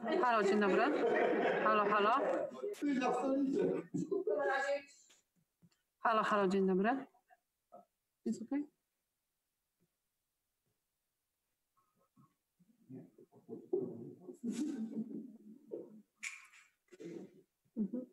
Halo, dzień dobry. Halo, halo. Halo, halo, dzień dobry. Jest ok? Mhm.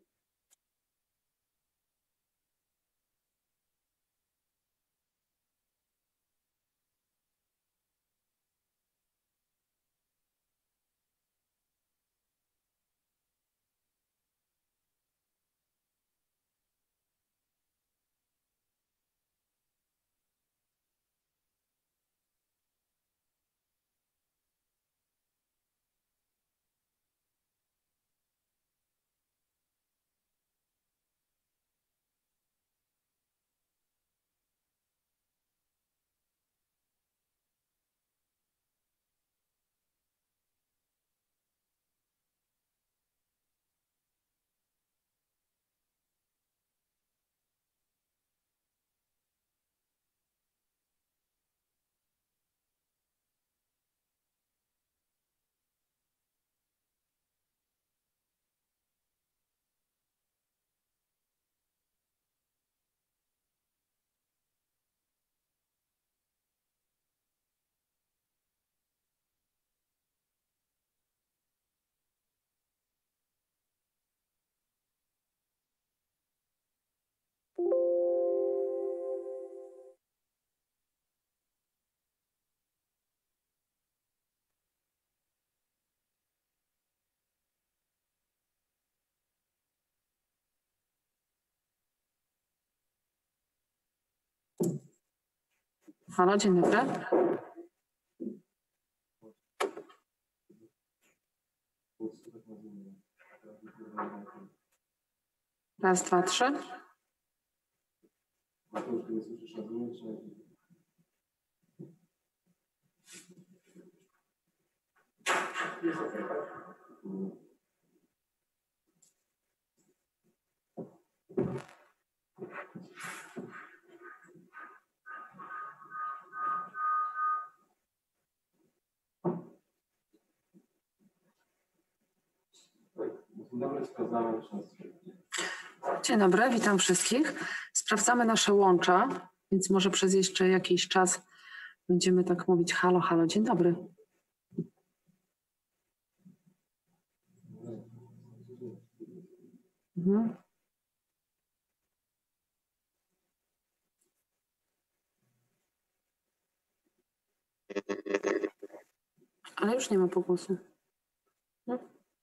Halo, dzień dobry. Raz, dwa, trzy. Dzień dobry, witam wszystkich. Sprawdzamy nasze łącza, więc może przez jeszcze jakiś czas będziemy tak mówić halo, halo, dzień dobry. Mhm. Ale już nie ma pogłosu. No.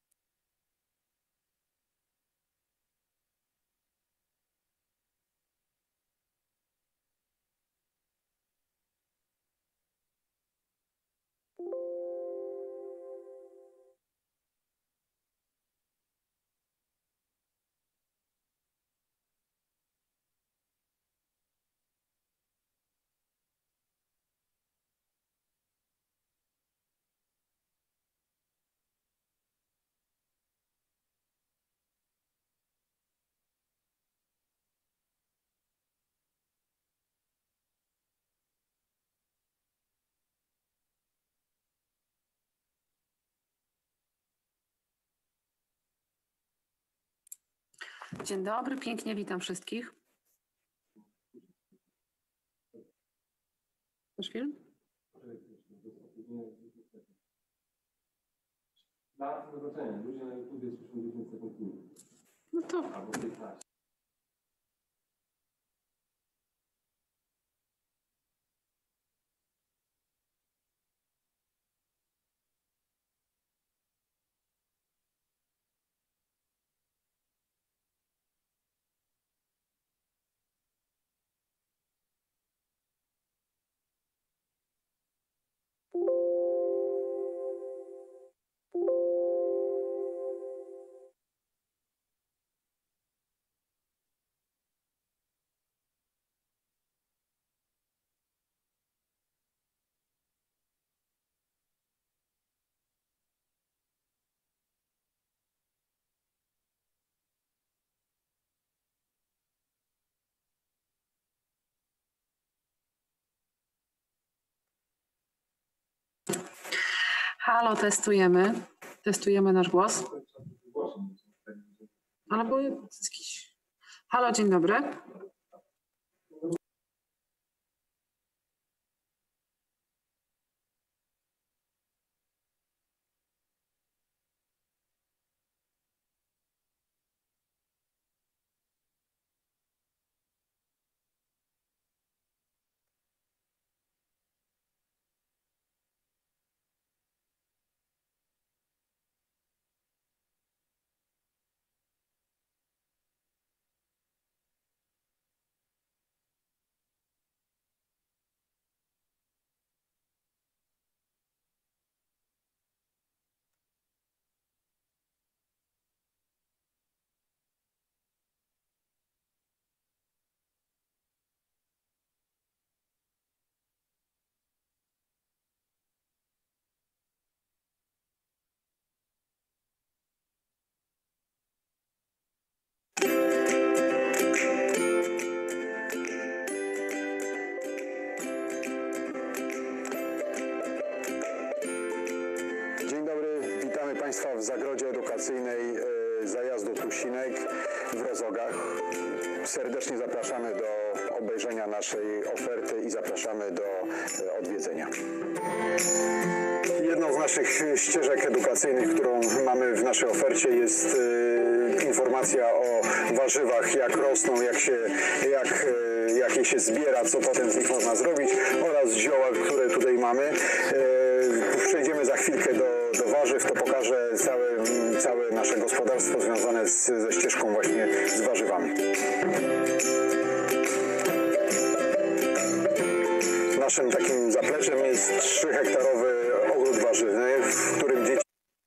Dzień dobry, pięknie witam wszystkich. Masz film? Dla zobaczenia, ludzie na YouTubie słyszą 10 sekund filmu. No to Albo 15. halo, testujemy. Testujemy nasz głos. Albo jest jakiś... Halo, dzień dobry. Dzień dobry, witamy Państwa w Zagrodzie Edukacyjnej Zajazdu Tusinek w Rozogach. Serdecznie zapraszamy do obejrzenia naszej oferty i zapraszamy do odwiedzenia. Jedną z naszych ścieżek edukacyjnych, którą mamy w naszej ofercie, jest informacja o warzywach, jak rosną, jak je się zbiera, co potem z nich można zrobić, oraz zioła, które tutaj mamy. Przejdziemy za chwilkę do warzyw, to pokażę całe nasze gospodarstwo związane ze ścieżką właśnie z warzywami. Naszym takim zapleczem jest 3-hektarowy ogród warzywny, w którym dzieci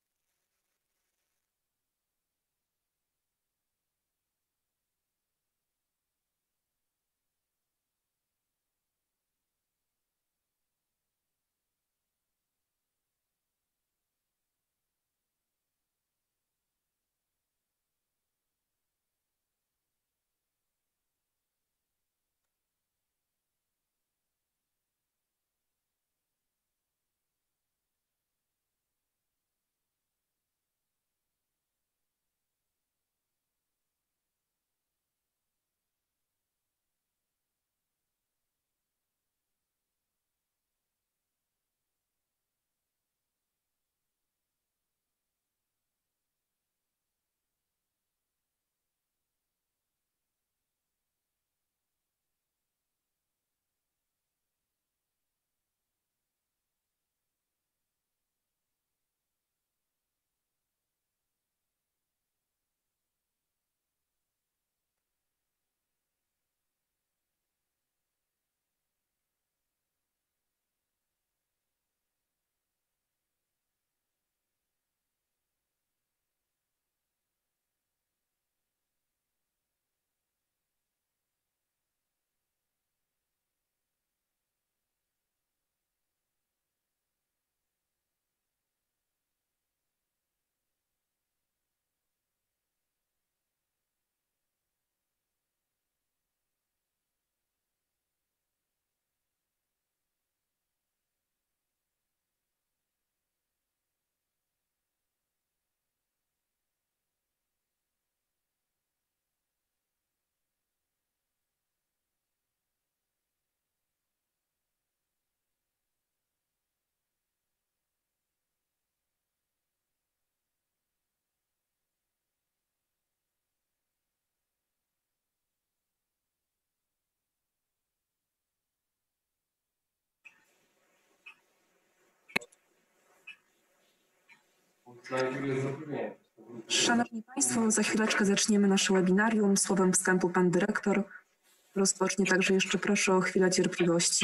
Szanowni Państwo, za chwileczkę zaczniemy nasze webinarium. Słowem wstępu Pan Dyrektor rozpocznie, także jeszcze proszę o chwilę cierpliwości.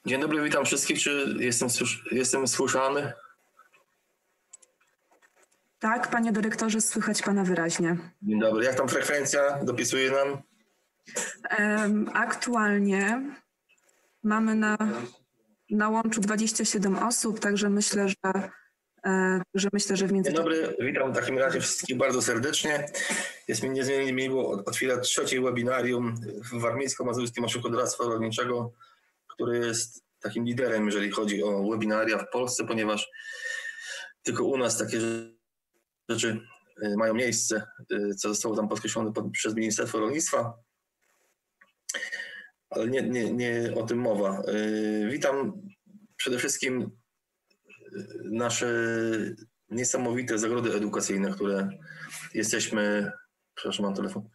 Dzień dobry, witam wszystkich. Czy jestem słyszany? Tak, panie dyrektorze, słychać pana wyraźnie. Dzień dobry. Jak tam frekwencja dopisuje nam? Aktualnie mamy na łączu 27 osób, także myślę, że w Dzień międzyczasie... dobry, witam w takim razie wszystkich bardzo serdecznie. Jest mi niezmiernie miło otwierać trzecie webinarium w Warmińsko-Mazurskim Ośrodku Doradztwa Rolniczego, który jest takim liderem, jeżeli chodzi o webinaria w Polsce, ponieważ tylko u nas takie rzeczy mają miejsce, co zostało tam podkreślone przez Ministerstwo Rolnictwa. Ale nie o tym mowa. Witam przede wszystkim nasze niesamowite zagrody edukacyjne, które jesteśmy, przepraszam, mam telefon,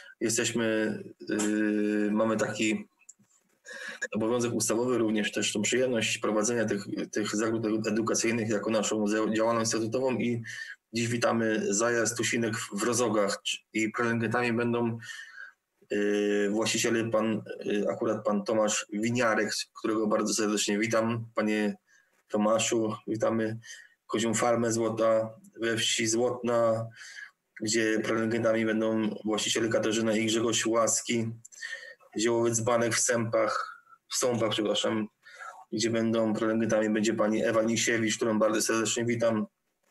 mamy taki obowiązek ustawowy, również też tą przyjemność prowadzenia tych zagród edukacyjnych jako naszą działalność statutową i dziś witamy zajazd Tusinek w Rozogach i prelegentami będą właściciele, akurat pan Tomasz Winiarek, którego bardzo serdecznie witam. Panie Tomaszu, witamy Kozią Farmę Złota we wsi Złotna, gdzie prelegentami będą właściciele Katarzyna i Grzegorz Łaski, Ziołowiec Banek w Sąpach, gdzie będą prelegentami będzie pani Ewa Nisiewicz, którą bardzo serdecznie witam.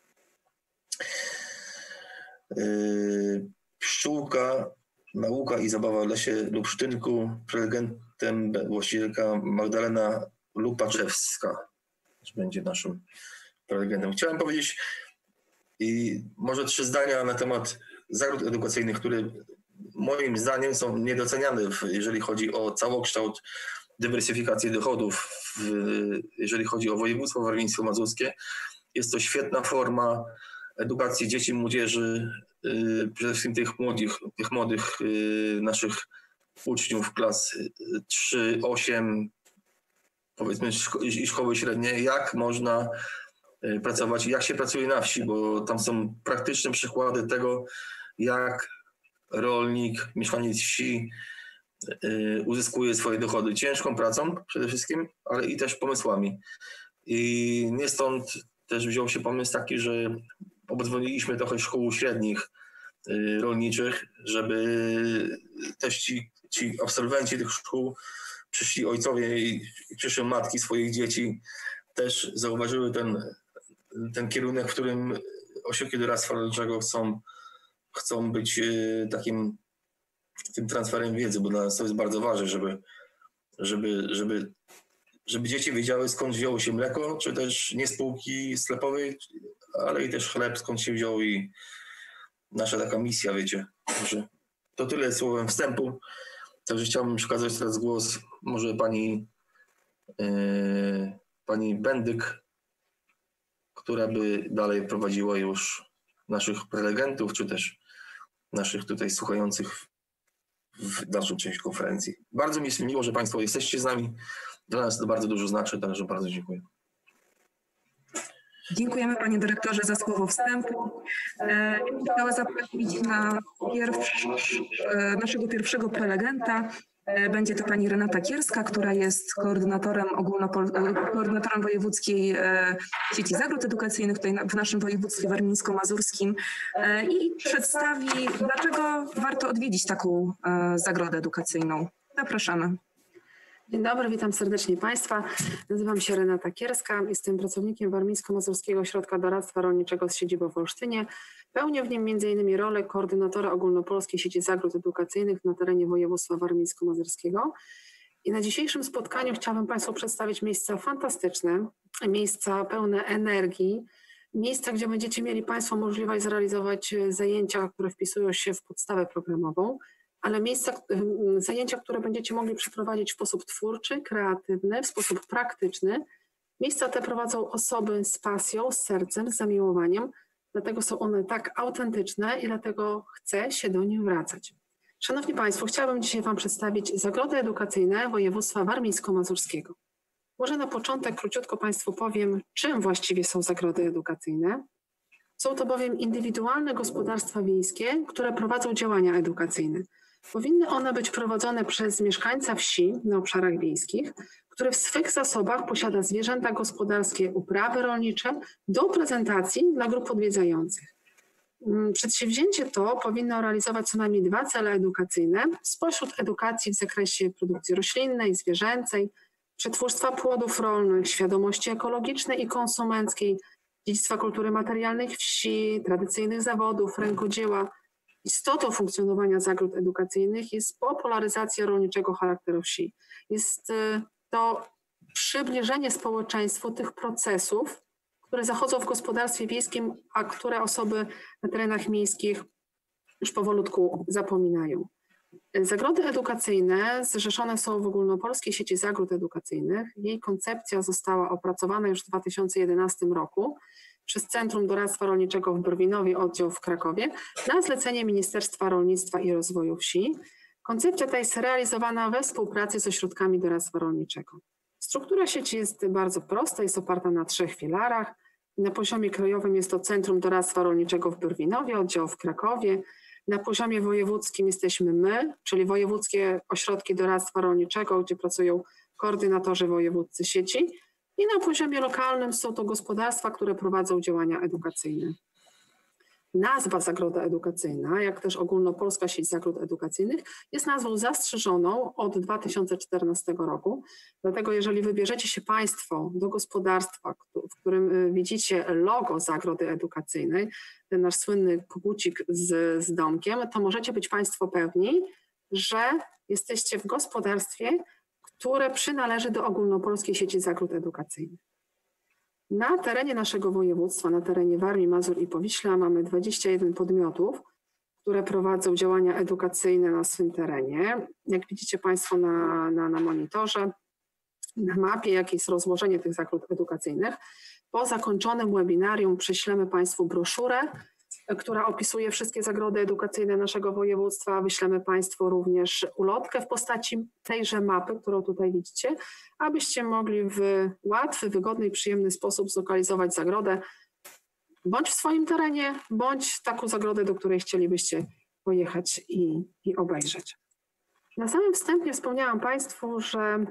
Pszczółka, Nauka i Zabawa w Lesie lub Sztynku, prelegentem właścicielka Magdalena Lupaczewska będzie naszym prelegentem. Chciałem powiedzieć może 3 zdania na temat zagród edukacyjnych, które moim zdaniem są niedoceniane, jeżeli chodzi o całokształt dywersyfikacji dochodów, jeżeli chodzi o województwo warmińsko-mazurskie. Jest to świetna forma edukacji dzieci, młodzieży, przede wszystkim tych młodych naszych uczniów klas 3-8, powiedzmy i szkoły średnie, jak można pracować, jak się pracuje na wsi, bo tam są praktyczne przykłady tego, jak rolnik, mieszkaniec wsi uzyskuje swoje dochody ciężką pracą przede wszystkim, ale i też pomysłami. I nie stąd też wziął się pomysł taki, że obdzwoniliśmy trochę szkół średnich rolniczych, żeby też ci absolwenci tych szkół, przyszli ojcowie i przyszłe matki swoich dzieci też zauważyły ten kierunek, w którym ośrodki doradztwa rolniczego chcą być tym transferem wiedzy, bo dla nas to jest bardzo ważne, żeby dzieci wiedziały, skąd wzięło się mleko, czy też nie z półki sklepowej, ale i też chleb, skąd się wziął i nasza taka misja, wiecie. Także to tyle słowem wstępu. Także chciałbym przekazać teraz głos może pani Bendyk, która by dalej prowadziła już naszych prelegentów, czy też naszych tutaj słuchających w dalszą część konferencji. Bardzo mi jest miło, że Państwo jesteście z nami. Dla nas to bardzo dużo znaczy, także bardzo dziękuję. Dziękujemy panie dyrektorze za słowo wstępu. Chciałam zaprosić na naszego pierwszego prelegenta. Będzie to pani Renata Kierska, która jest koordynatorem wojewódzkiej sieci zagród edukacyjnych tutaj w naszym województwie warmińsko-mazurskim i przedstawi, dlaczego warto odwiedzić taką zagrodę edukacyjną. Zapraszamy. Dzień dobry, witam serdecznie Państwa. Nazywam się Renata Kierska, jestem pracownikiem Warmińsko-Mazurskiego Ośrodka Doradztwa Rolniczego z siedzibą w Olsztynie. Pełnię w nim m.in. rolę koordynatora ogólnopolskiej sieci zagród edukacyjnych na terenie województwa warmińsko-mazurskiego. I na dzisiejszym spotkaniu chciałabym Państwu przedstawić miejsca fantastyczne, miejsca pełne energii, miejsca, gdzie będziecie mieli Państwo możliwość zrealizować zajęcia, które wpisują się w podstawę programową, ale zajęcia, które będziecie mogli przeprowadzić w sposób twórczy, kreatywny, w sposób praktyczny. Miejsca te prowadzą osoby z pasją, z sercem, z zamiłowaniem, dlatego są one tak autentyczne i dlatego chcę się do nich wracać. Szanowni Państwo, chciałabym dzisiaj Wam przedstawić zagrody edukacyjne województwa warmińsko-mazurskiego. Może na początek króciutko Państwu powiem, czym właściwie są zagrody edukacyjne. Są to bowiem indywidualne gospodarstwa wiejskie, które prowadzą działania edukacyjne. Powinny one być prowadzone przez mieszkańca wsi na obszarach wiejskich, który w swych zasobach posiada zwierzęta gospodarskie, uprawy rolnicze do prezentacji dla grup odwiedzających. Przedsięwzięcie to powinno realizować co najmniej 2 cele edukacyjne spośród edukacji w zakresie produkcji roślinnej, zwierzęcej, przetwórstwa płodów rolnych, świadomości ekologicznej i konsumenckiej, dziedzictwa kultury materialnej wsi, tradycyjnych zawodów, rękodzieła. Istotą funkcjonowania zagród edukacyjnych jest popularyzacja rolniczego charakteru wsi. Jest to przybliżenie społeczeństwu tych procesów, które zachodzą w gospodarstwie wiejskim, a które osoby na terenach miejskich już powolutku zapominają. Zagrody edukacyjne zrzeszone są w ogólnopolskiej sieci zagród edukacyjnych. Jej koncepcja została opracowana już w 2011 roku przez Centrum Doradztwa Rolniczego w Brwinowie, oddział w Krakowie, na zlecenie Ministerstwa Rolnictwa i Rozwoju Wsi. Koncepcja ta jest realizowana we współpracy z ośrodkami doradztwa rolniczego. Struktura sieci jest bardzo prosta, jest oparta na 3 filarach. Na poziomie krajowym jest to Centrum Doradztwa Rolniczego w Brwinowie, oddział w Krakowie. Na poziomie wojewódzkim jesteśmy my, czyli wojewódzkie ośrodki doradztwa rolniczego, gdzie pracują koordynatorzy wojewódzcy sieci. I na poziomie lokalnym są to gospodarstwa, które prowadzą działania edukacyjne. Nazwa Zagroda Edukacyjna, jak też ogólnopolska sieć zagród edukacyjnych, jest nazwą zastrzeżoną od 2014 roku. Dlatego jeżeli wybierzecie się Państwo do gospodarstwa, w którym widzicie logo Zagrody Edukacyjnej, ten nasz słynny kogucik z domkiem, to możecie być Państwo pewni, że jesteście w gospodarstwie, które przynależy do ogólnopolskiej sieci zagród edukacyjnych. Na terenie naszego województwa, na terenie Warmii, Mazur i Powiśla mamy 21 podmiotów, które prowadzą działania edukacyjne na swym terenie. Jak widzicie Państwo na monitorze, na mapie, jakie jest rozłożenie tych zagród edukacyjnych. Po zakończonym webinarium prześlemy Państwu broszurę, która opisuje wszystkie zagrody edukacyjne naszego województwa. Wyślemy Państwu również ulotkę w postaci tejże mapy, którą tutaj widzicie, abyście mogli w łatwy, wygodny i przyjemny sposób zlokalizować zagrodę bądź w swoim terenie, bądź taką zagrodę, do której chcielibyście pojechać i obejrzeć. Na samym wstępie wspomniałam Państwu, że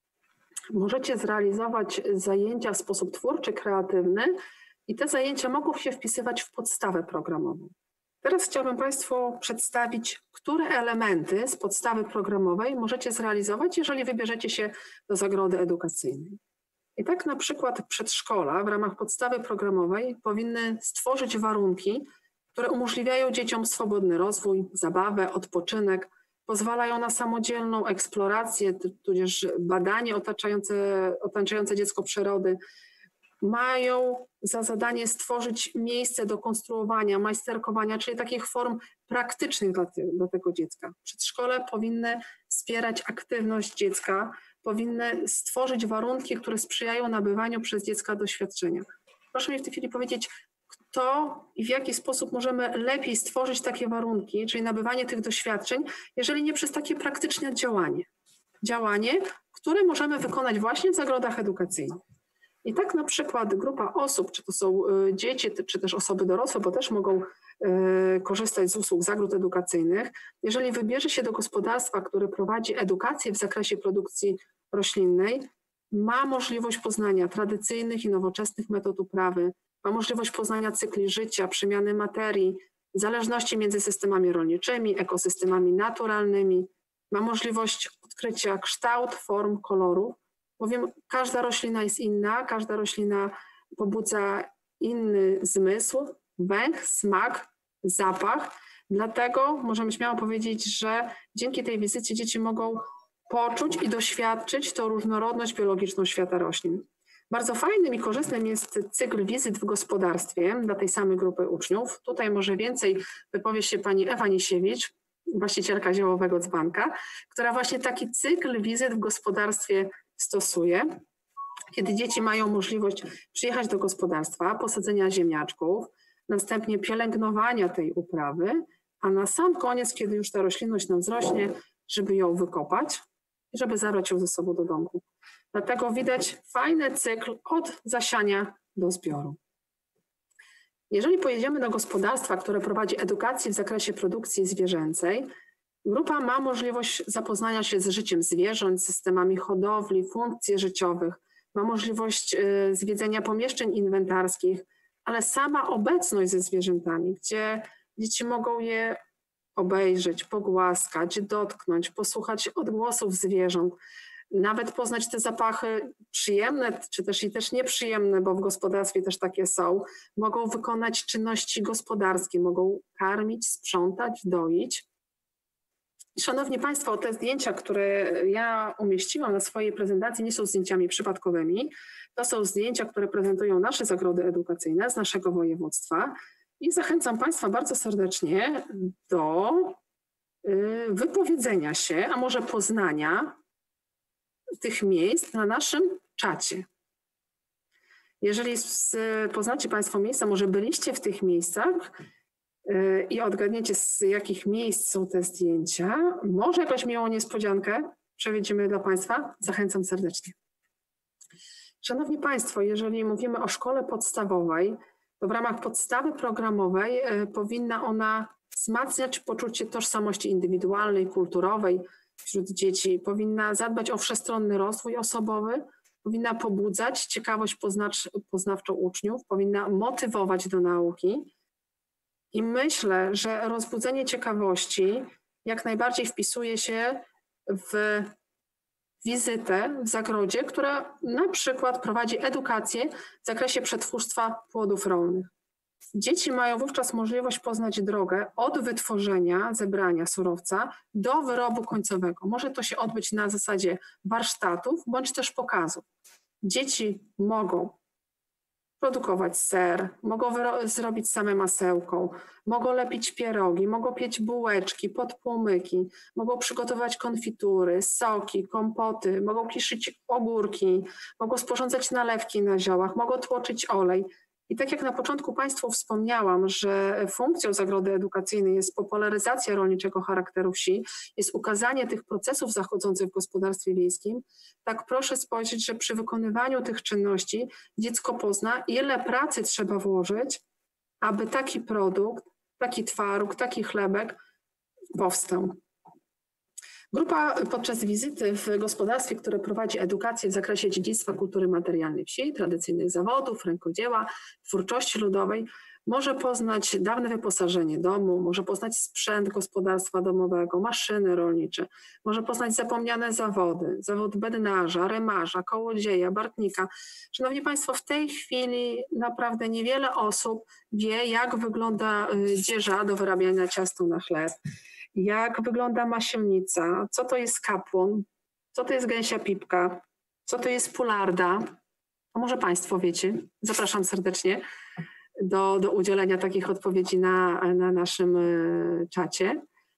możecie zrealizować zajęcia w sposób twórczy, kreatywny, i te zajęcia mogą się wpisywać w podstawę programową. Teraz chciałabym Państwu przedstawić, które elementy z podstawy programowej możecie zrealizować, jeżeli wybierzecie się do zagrody edukacyjnej. I tak na przykład przedszkola w ramach podstawy programowej powinny stworzyć warunki, które umożliwiają dzieciom swobodny rozwój, zabawę, odpoczynek, pozwalają na samodzielną eksplorację, tudzież badanie otaczające dziecko przyrody, mają za zadanie stworzyć miejsce do konstruowania, majsterkowania, czyli takich form praktycznych dla tego dziecka. Przedszkole powinny wspierać aktywność dziecka, powinny stworzyć warunki, które sprzyjają nabywaniu przez dziecka doświadczenia. Proszę mi w tej chwili powiedzieć, kto i w jaki sposób możemy lepiej stworzyć takie warunki, czyli nabywanie tych doświadczeń, jeżeli nie przez takie praktyczne działanie. Działanie, które możemy wykonać właśnie w zagrodach edukacyjnych. I tak na przykład grupa osób, czy to są dzieci, czy też osoby dorosłe, bo też mogą korzystać z usług zagród edukacyjnych. Jeżeli wybierze się do gospodarstwa, które prowadzi edukację w zakresie produkcji roślinnej, ma możliwość poznania tradycyjnych i nowoczesnych metod uprawy, ma możliwość poznania cykli życia, przemiany materii, zależności między systemami rolniczymi, ekosystemami naturalnymi, ma możliwość odkrycia kształt, form, kolorów, bowiem każda roślina jest inna, każda roślina pobudza inny zmysł, węch, smak, zapach. Dlatego możemy śmiało powiedzieć, że dzięki tej wizycie dzieci mogą poczuć i doświadczyć tą różnorodność biologiczną świata roślin. Bardzo fajnym i korzystnym jest cykl wizyt w gospodarstwie dla tej samej grupy uczniów. Tutaj może więcej wypowie się pani Ewa Nisiewicz, właścicielka Ziołowego Dzbanka, która właśnie taki cykl wizyt w gospodarstwie stosuje, kiedy dzieci mają możliwość przyjechać do gospodarstwa, posadzenia ziemniaczków, następnie pielęgnowania tej uprawy, a na sam koniec, kiedy już ta roślinność nam wzrośnie, żeby ją wykopać i żeby zabrać ją ze sobą do domku. Dlatego widać fajny cykl od zasiania do zbioru. Jeżeli pojedziemy do gospodarstwa, które prowadzi edukację w zakresie produkcji zwierzęcej, Grupa ma możliwość zapoznania się z życiem zwierząt, systemami hodowli, funkcji życiowych, ma możliwość zwiedzenia pomieszczeń inwentarskich, ale sama obecność ze zwierzętami, gdzie dzieci mogą je obejrzeć, pogłaskać, dotknąć, posłuchać odgłosów zwierząt, nawet poznać te zapachy przyjemne, czy też i też nieprzyjemne, bo w gospodarstwie też takie są, mogą wykonać czynności gospodarskie, mogą karmić, sprzątać, doić. Szanowni Państwo, te zdjęcia, które ja umieściłam na swojej prezentacji, nie są zdjęciami przypadkowymi. To są zdjęcia, które prezentują nasze zagrody edukacyjne z naszego województwa i zachęcam Państwa bardzo serdecznie do wypowiedzenia się, a może poznania tych miejsc na naszym czacie. Jeżeli poznacie Państwo miejsca, może byliście w tych miejscach i odgadniecie, z jakich miejsc są te zdjęcia, może jakąś miłą niespodziankę przewidzimy dla Państwa, zachęcam serdecznie. Szanowni Państwo, jeżeli mówimy o szkole podstawowej, to w ramach podstawy programowej powinna ona wzmacniać poczucie tożsamości indywidualnej, kulturowej wśród dzieci, powinna zadbać o wszechstronny rozwój osobowy, powinna pobudzać ciekawość poznawczą uczniów, powinna motywować do nauki. I myślę, że rozbudzenie ciekawości jak najbardziej wpisuje się w wizytę w zagrodzie, która na przykład prowadzi edukację w zakresie przetwórstwa płodów rolnych. Dzieci mają wówczas możliwość poznać drogę od wytworzenia, zebrania surowca do wyrobu końcowego. Może to się odbyć na zasadzie warsztatów bądź też pokazów. Dzieci mogą produkować ser, mogą zrobić same masełką, mogą lepić pierogi, mogą piec bułeczki, podpłomyki, mogą przygotować konfitury, soki, kompoty, mogą kiszyć ogórki, mogą sporządzać nalewki na ziołach, mogą tłoczyć olej. I tak jak na początku Państwu wspomniałam, że funkcją zagrody edukacyjnej jest popularyzacja rolniczego charakteru wsi, jest ukazanie tych procesów zachodzących w gospodarstwie wiejskim, tak proszę spojrzeć, że przy wykonywaniu tych czynności dziecko pozna, ile pracy trzeba włożyć, aby taki produkt, taki twaróg, taki chlebek powstał. Grupa podczas wizyty w gospodarstwie, które prowadzi edukację w zakresie dziedzictwa kultury materialnej wsi, tradycyjnych zawodów, rękodzieła, twórczości ludowej, może poznać dawne wyposażenie domu, może poznać sprzęt gospodarstwa domowego, maszyny rolnicze, może poznać zapomniane zawody, zawód bednarza, rymarza, kołodzieja, bartnika. Szanowni Państwo, w tej chwili naprawdę niewiele osób wie, jak wygląda dzieża do wyrabiania ciasta na chleb, jak wygląda masielnica, co to jest kapłon, co to jest gęsia pipka, co to jest pularda. A może Państwo wiecie? Zapraszam serdecznie do udzielenia takich odpowiedzi na naszym czacie.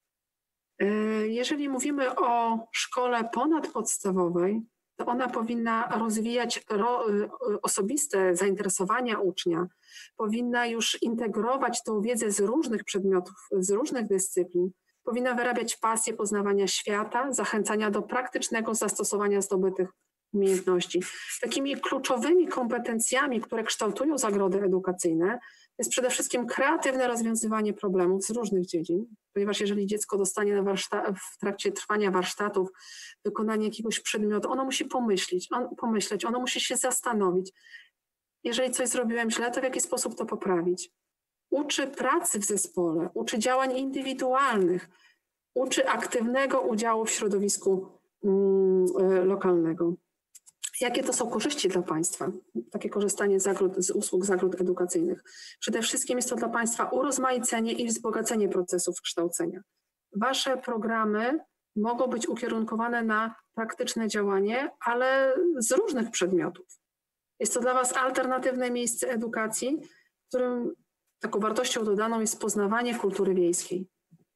Jeżeli mówimy o szkole ponadpodstawowej, to ona powinna rozwijać osobiste zainteresowania ucznia, powinna już integrować tą wiedzę z różnych przedmiotów, z różnych dyscyplin, powinna wyrabiać pasję poznawania świata, zachęcania do praktycznego zastosowania zdobytych umiejętności. Takimi kluczowymi kompetencjami, które kształtują zagrody edukacyjne, jest przede wszystkim kreatywne rozwiązywanie problemów z różnych dziedzin, ponieważ jeżeli dziecko dostanie w trakcie trwania warsztatów wykonanie jakiegoś przedmiotu, ono musi pomyśleć, ono musi się zastanowić. Jeżeli coś zrobiłem źle, to w jaki sposób to poprawić? Uczy pracy w zespole, uczy działań indywidualnych, uczy aktywnego udziału w środowisku lokalnego. Jakie to są korzyści dla Państwa? Takie korzystanie z usług zagród edukacyjnych. Przede wszystkim jest to dla Państwa urozmaicenie i wzbogacenie procesów kształcenia. Wasze programy mogą być ukierunkowane na praktyczne działanie, ale z różnych przedmiotów. Jest to dla Was alternatywne miejsce edukacji, w którym taką wartością dodaną jest poznawanie kultury wiejskiej.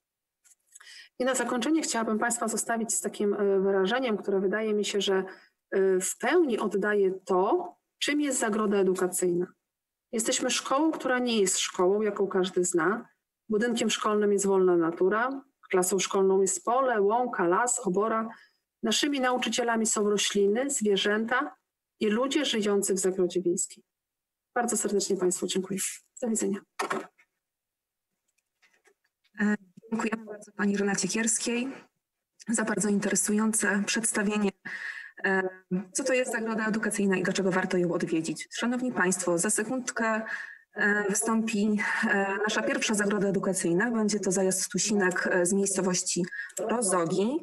I na zakończenie chciałabym Państwa zostawić z takim wyrażeniem, które wydaje mi się, że w pełni oddaje to, czym jest zagroda edukacyjna. Jesteśmy szkołą, która nie jest szkołą, jaką każdy zna. Budynkiem szkolnym jest wolna natura, klasą szkolną jest pole, łąka, las, obora. Naszymi nauczycielami są rośliny, zwierzęta i ludzie żyjący w zagrodzie wiejskiej. Bardzo serdecznie Państwu dziękuję. Do widzenia. Dziękujemy bardzo pani Renacie Kierskiej za bardzo interesujące przedstawienie, co to jest zagroda edukacyjna i dlaczego warto ją odwiedzić. Szanowni Państwo, za sekundkę wystąpi nasza pierwsza zagroda edukacyjna. Będzie to zajazd Tusinek z miejscowości Rozogi.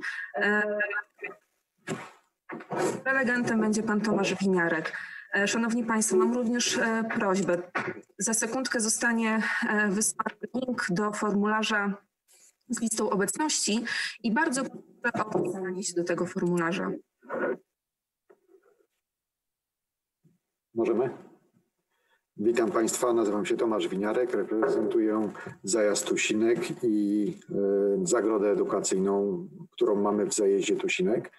Prelegentem będzie pan Tomasz Winiarek. Szanowni Państwo, mam również prośbę. Za sekundkę zostanie wysłany link do formularza z listą obecności i bardzo proszę o wpisanie się do tego formularza. Możemy? Witam Państwa, nazywam się Tomasz Winiarek, reprezentuję zajazd Tusinek i zagrodę edukacyjną, którą mamy w zajeździe Tusinek.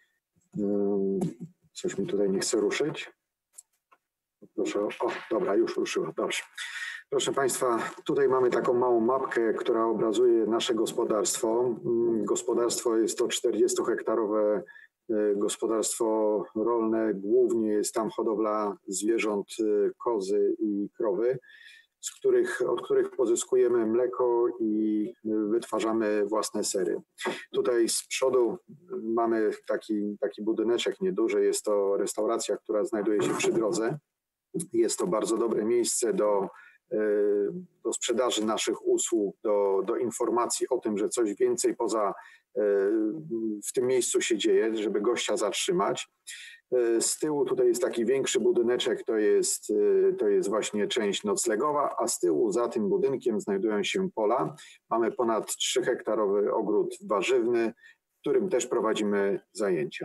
Coś mi tutaj nie chce ruszyć. Proszę, o, dobra, już ruszyło, dobrze. Proszę Państwa, tutaj mamy taką małą mapkę, która obrazuje nasze gospodarstwo. Gospodarstwo jest to 40-hektarowe gospodarstwo rolne, głównie jest tam hodowla zwierząt, kozy i krowy, od których pozyskujemy mleko i wytwarzamy własne sery. Tutaj z przodu mamy taki budyneczek nieduży, jest to restauracja, która znajduje się przy drodze. Jest to bardzo dobre miejsce do sprzedaży naszych usług, do informacji o tym, że coś więcej w tym miejscu się dzieje, żeby gościa zatrzymać. Z tyłu tutaj jest taki większy budyneczek, to jest właśnie część noclegowa, a z tyłu za tym budynkiem znajdują się pola. Mamy ponad 3-hektarowy ogród warzywny, w którym też prowadzimy zajęcia.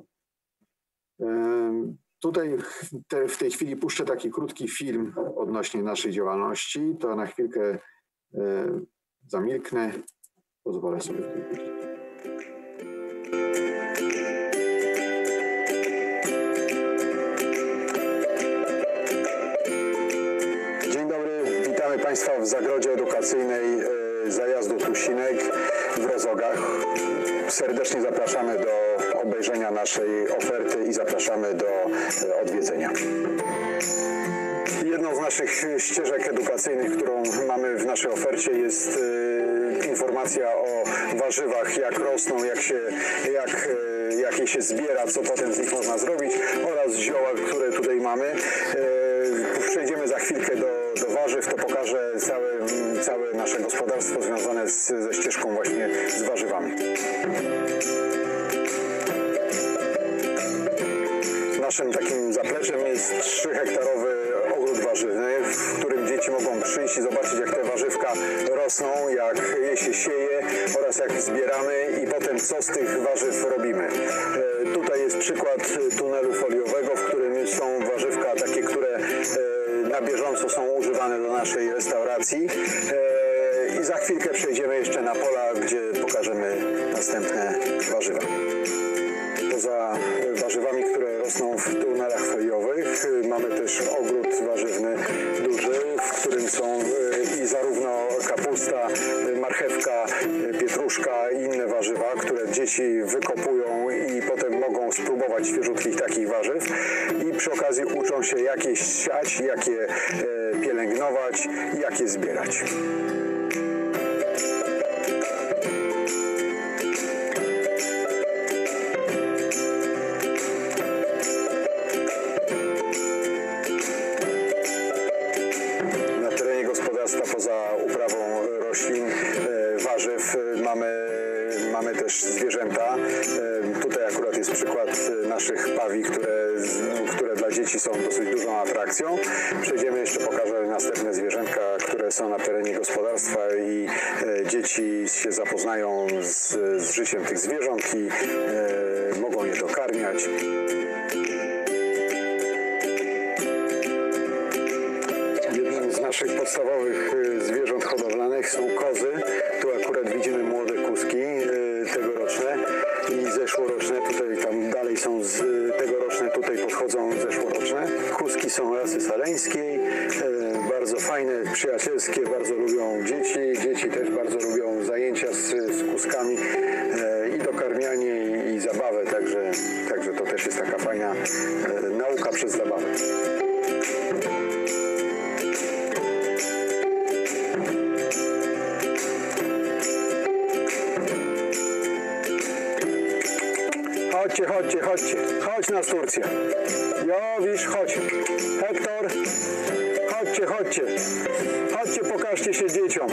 Tutaj w tej chwili puszczę taki krótki film odnośnie naszej działalności. To na chwilkę zamilknę. Pozwolę sobie tutaj puścić. Dzień dobry, witamy Państwa w zagrodzie edukacyjnej zajazdu Tusinek w Rozogach. Serdecznie zapraszamy do obejrzenia naszej oferty i zapraszamy do odwiedzenia. Jedną z naszych ścieżek edukacyjnych, którą mamy w naszej ofercie, jest informacja o warzywach, jak rosną, jak je się zbiera, co potem z nich można zrobić, oraz zioła, które tutaj mamy. Przejdziemy za chwilkę do warzyw, to pokażę całe nasze gospodarstwo związane ze ścieżką właśnie z warzywami. Naszym takim zapleczem jest 3-hektarowy ogród warzywny, w którym dzieci mogą przyjść i zobaczyć, jak te warzywka rosną, jak je się sieje oraz jak zbieramy i potem co z tych warzyw robimy. Tutaj jest przykład tunelu foliowego, w którym są warzywka takie, które na bieżąco są używane do naszej restauracji. I za chwilkę przejdziemy jeszcze na pola, gdzie pokażemy następne warzywa. Poza warzywami, które rosną w tunelach foliowych, mamy też ogród warzywny duży, w którym są i zarówno kapusta, marchewka, pietruszka i inne warzywa, które dzieci wykopują i potem mogą spróbować świeżutkich takich warzyw i przy okazji uczą się, jak je siać, jak je pielęgnować i jak je zbierać. Poza uprawą roślin, warzyw mamy też zwierzęta. Tutaj akurat jest przykład naszych pawi, które dla dzieci są dosyć dużą atrakcją. Przejdziemy jeszcze, pokażę następne zwierzęta, które są na terenie gospodarstwa i dzieci się zapoznają z życiem tych zwierząt i mogą je dokarmiać. Naszych podstawowych zwierząt hodowlanych są kozy. Tu akurat widzimy młode kuski tegoroczne i zeszłoroczne. Tutaj tam dalej są tegoroczne, tutaj podchodzą zeszłoroczne. Kuski są rasy saleńskiej, bardzo fajne, przyjacielskie, bardzo lubią dzieci. Dzieci też bardzo lubią zajęcia z kuskami i dokarmianie i chodźcie. Chodź na Turcję. Jowisz, chodź. Hektor, chodźcie, chodźcie. Chodźcie, pokażcie się dzieciom.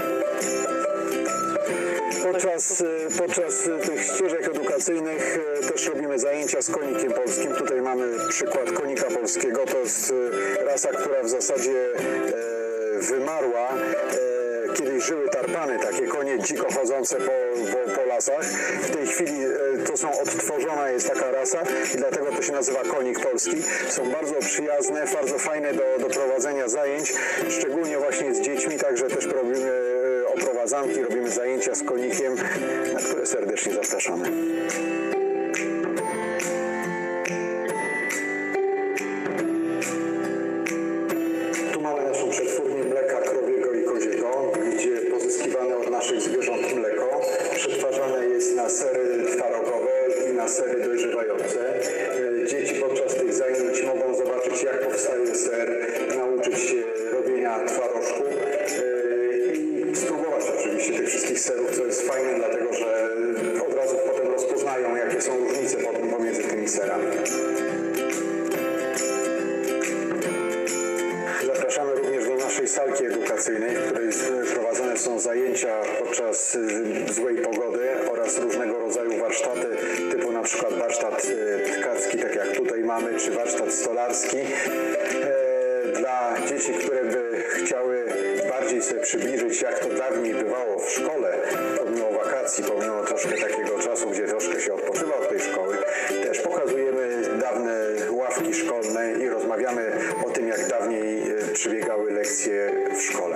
Podczas tych ścieżek edukacyjnych też robimy zajęcia z konikiem polskim. Tutaj mamy przykład konika polskiego. To jest rasa, która w zasadzie wymarła. Kiedyś żyły tarpany, takie konie dziko chodzące po lasach. W tej chwili to są odtworzona jest taka rasa i dlatego to się nazywa konik polski. Są bardzo przyjazne, bardzo fajne do prowadzenia zajęć, szczególnie właśnie z dziećmi, także też robimy oprowadzanki, robimy zajęcia z konikiem, na które serdecznie zapraszamy. Tu mamy naszą przetwórnię mleka krowiego i koziego, gdzie pozyskiwane od naszych zwierząt mleko przetwarzane jest na sery twarogowe i na sery dojrzewające. Dzieci podczas tych zajęć mogą zobaczyć, jak powstaje ser, nauczyć się robienia twarożku i spróbować oczywiście tych wszystkich serów, co jest fajne, dlatego że od razu potem rozpoznają, jakie są różnice pomiędzy tymi serami. Zapraszamy również do naszej salki edukacyjnej, w której prowadzone są zajęcia podczas złej pogody oraz różnego rodzaju warsztaty, typu na przykład warsztat tkarski, tak jak tutaj mamy, czy warsztat stolarski. Dla dzieci, które by chciały bardziej sobie przybliżyć, jak to dawniej bywało w szkole, pomimo wakacji, pomimo troszkę takiego czasu, gdzie troszkę się odpoczywa od tej szkoły, też pokazujemy dawne ławki szkolne i rozmawiamy o tym, jak dawniej przebiegały lekcje w szkole.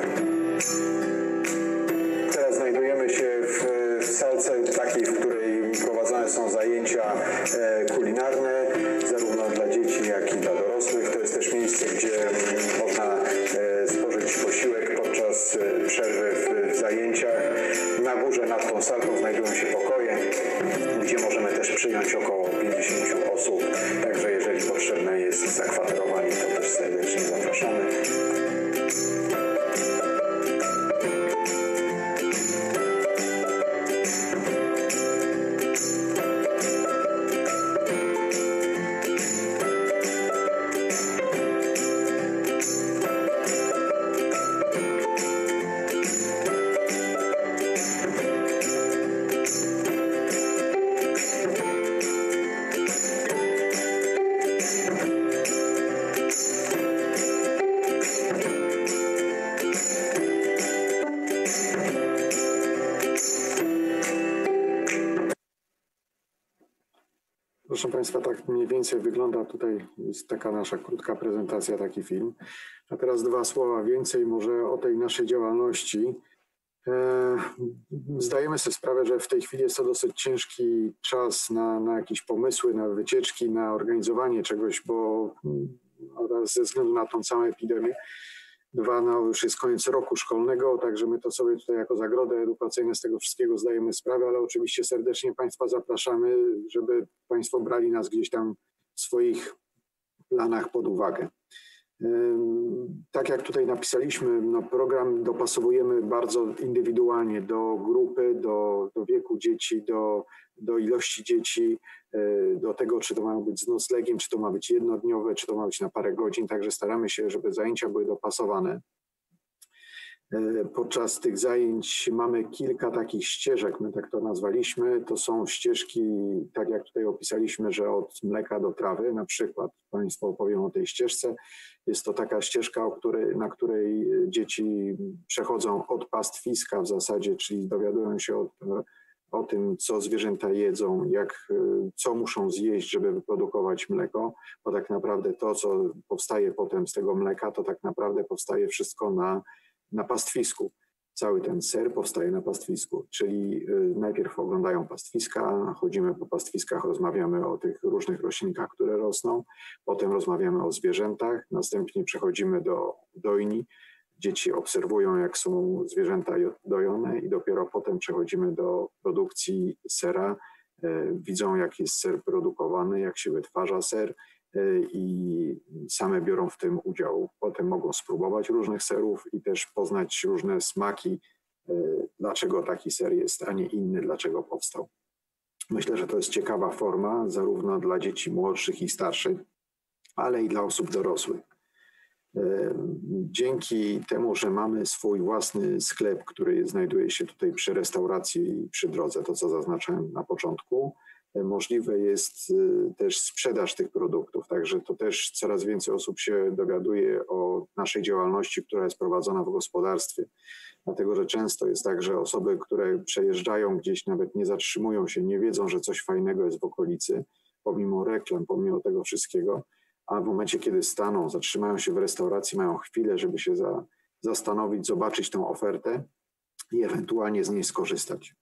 Teraz znajdujemy się w salce takiej, w której prowadzone są zajęcia kulinarne, zarówno dla dzieci, jak i dla dorosłych. To jest też miejsce, gdzie można spożyć posiłek podczas przerwy w zajęciach. Na górze nad tą salką znajdują się pokoje, gdzie możemy też przyjąć około 50 osób. Także jeżeli potrzebne jest zakwaterowanie, to też serdecznie zapraszamy. Proszę Państwa, tak mniej więcej wygląda tutaj, jest taka nasza krótka prezentacja, taki film. A teraz dwa słowa więcej może o tej naszej działalności. Zdajemy sobie sprawę, że w tej chwili jest to dosyć ciężki czas na jakieś pomysły, na wycieczki, na organizowanie czegoś, bo raz ze względu na tą całą epidemię, dwa, no już jest koniec roku szkolnego, także my to sobie tutaj jako zagrody edukacyjne z tego wszystkiego zdajemy sprawę, ale oczywiście serdecznie Państwa zapraszamy, żeby Państwo brali nas gdzieś tam w swoich planach pod uwagę. Tak jak tutaj napisaliśmy, no program dopasowujemy bardzo indywidualnie do grupy, do wieku dzieci, do ilości dzieci, do tego, czy to ma być z noclegiem, czy to ma być jednodniowe, czy to ma być na parę godzin. Także staramy się, żeby zajęcia były dopasowane. Podczas tych zajęć mamy kilka takich ścieżek, my tak to nazwaliśmy. To są ścieżki, tak jak tutaj opisaliśmy, że od mleka do trawy. Na przykład Państwu opowiem o tej ścieżce. Jest to taka ścieżka, na której dzieci przechodzą od pastwiska w zasadzie, czyli dowiadują się o tym, co zwierzęta jedzą, co muszą zjeść, żeby wyprodukować mleko, bo tak naprawdę to, co powstaje potem z tego mleka, to tak naprawdę powstaje wszystko na pastwisku. Cały ten ser powstaje na pastwisku, czyli najpierw oglądają pastwiska, chodzimy po pastwiskach, rozmawiamy o tych różnych roślinkach, które rosną, potem rozmawiamy o zwierzętach, następnie przechodzimy do dojni, dzieci obserwują, jak są zwierzęta dojone i dopiero potem przechodzimy do produkcji sera, widzą, jak jest ser produkowany, jak się wytwarza ser, i same biorą w tym udział. Potem mogą spróbować różnych serów i też poznać różne smaki, dlaczego taki ser jest, a nie inny, dlaczego powstał. Myślę, że to jest ciekawa forma zarówno dla dzieci młodszych i starszych, ale i dla osób dorosłych. Dzięki temu, że mamy swój własny sklep, który znajduje się tutaj przy restauracji i przy drodze, to co zaznaczałem na początku, możliwe jest też sprzedaż tych produktów. Także to też coraz więcej osób się dowiaduje o naszej działalności, która jest prowadzona w gospodarstwie. Dlatego, że często jest tak, że osoby, które przejeżdżają gdzieś, nawet nie zatrzymują się, nie wiedzą, że coś fajnego jest w okolicy, pomimo reklam, pomimo tego wszystkiego, a w momencie, kiedy staną, zatrzymają się w restauracji, mają chwilę, żeby się zastanowić, zobaczyć tą ofertę i ewentualnie z niej skorzystać.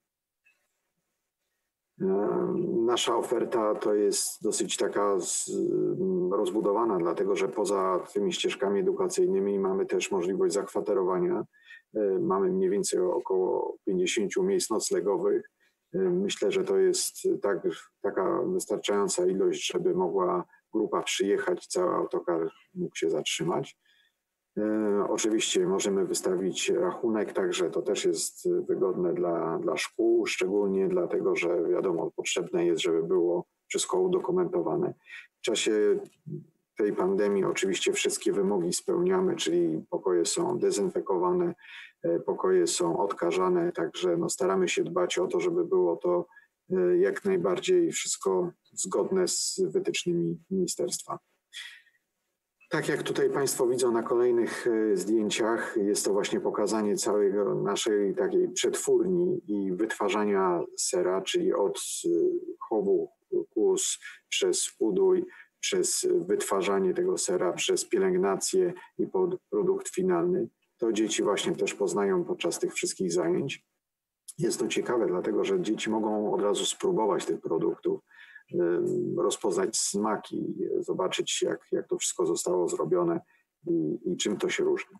Nasza oferta to jest dosyć taka rozbudowana, dlatego że poza tymi ścieżkami edukacyjnymi mamy też możliwość zakwaterowania. Mamy mniej więcej około 50 miejsc noclegowych. Myślę, że to jest taka wystarczająca ilość, żeby mogła grupa przyjechać, cały autokar mógł się zatrzymać. Oczywiście możemy wystawić rachunek, także to też jest wygodne dla szkół, szczególnie dlatego, że wiadomo, potrzebne jest, żeby było wszystko udokumentowane. W czasie tej pandemii oczywiście wszystkie wymogi spełniamy, czyli pokoje są dezynfekowane, pokoje są odkażane, także staramy się dbać o to, żeby było to jak najbardziej wszystko zgodne z wytycznymi ministerstwa. Tak jak tutaj Państwo widzą na kolejnych zdjęciach, jest to właśnie pokazanie całej naszej takiej przetwórni i wytwarzania sera, czyli od chowu kóz, przez udój, przez wytwarzanie tego sera, przez pielęgnację i produkt finalny. To dzieci właśnie też poznają podczas tych wszystkich zajęć. Jest to ciekawe, dlatego że dzieci mogą od razu spróbować tych produktów, rozpoznać smaki, zobaczyć jak to wszystko zostało zrobione i czym to się różni.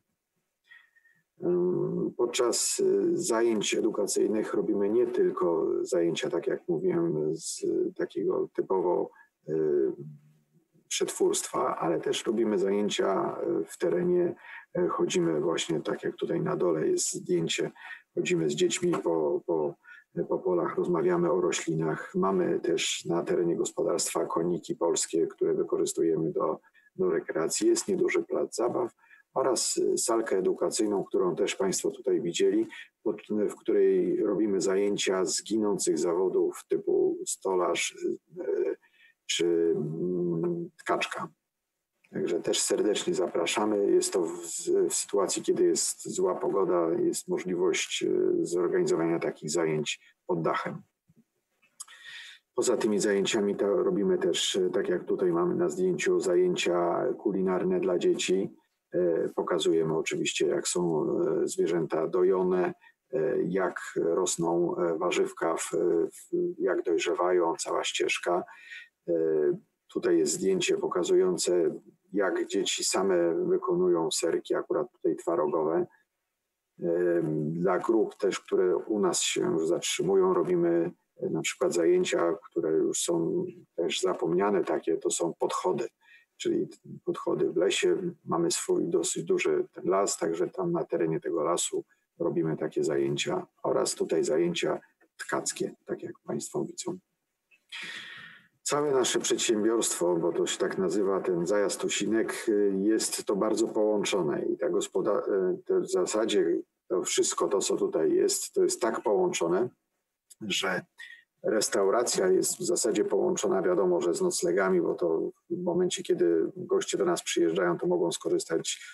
Podczas zajęć edukacyjnych robimy nie tylko zajęcia, tak jak mówiłem, z takiego typowo przetwórstwa, ale też robimy zajęcia w terenie. Chodzimy właśnie, tak jak tutaj na dole jest zdjęcie, chodzimy z dziećmi po polach, rozmawiamy o roślinach. Mamy też na terenie gospodarstwa koniki polskie, które wykorzystujemy do rekreacji. Jest nieduży plac zabaw oraz salkę edukacyjną, którą też Państwo tutaj widzieli, w której robimy zajęcia z ginących zawodów typu stolarz czy tkaczka. Także też serdecznie zapraszamy. Jest to w sytuacji, kiedy jest zła pogoda, jest możliwość zorganizowania takich zajęć pod dachem. Poza tymi zajęciami to robimy też, tak jak tutaj mamy na zdjęciu, zajęcia kulinarne dla dzieci. Pokazujemy oczywiście, jak są zwierzęta dojone, jak rosną warzywka, jak dojrzewają, cała ścieżka. Tutaj jest zdjęcie pokazujące, jak dzieci same wykonują serki, akurat tutaj twarogowe. Dla grup też, które u nas się zatrzymują, robimy na przykład zajęcia, które już są też zapomniane takie, to są podchody, czyli podchody w lesie. Mamy swój dosyć duży ten las, także tam na terenie tego lasu robimy takie zajęcia oraz tutaj zajęcia tkackie, tak jak Państwo widzą. Całe nasze przedsiębiorstwo, bo to się tak nazywa, ten Zajazd Osinek, jest to bardzo połączone i w zasadzie to wszystko to, co tutaj jest, to jest tak połączone, że restauracja jest w zasadzie połączona, wiadomo, że z noclegami, bo to w momencie, kiedy goście do nas przyjeżdżają, to mogą skorzystać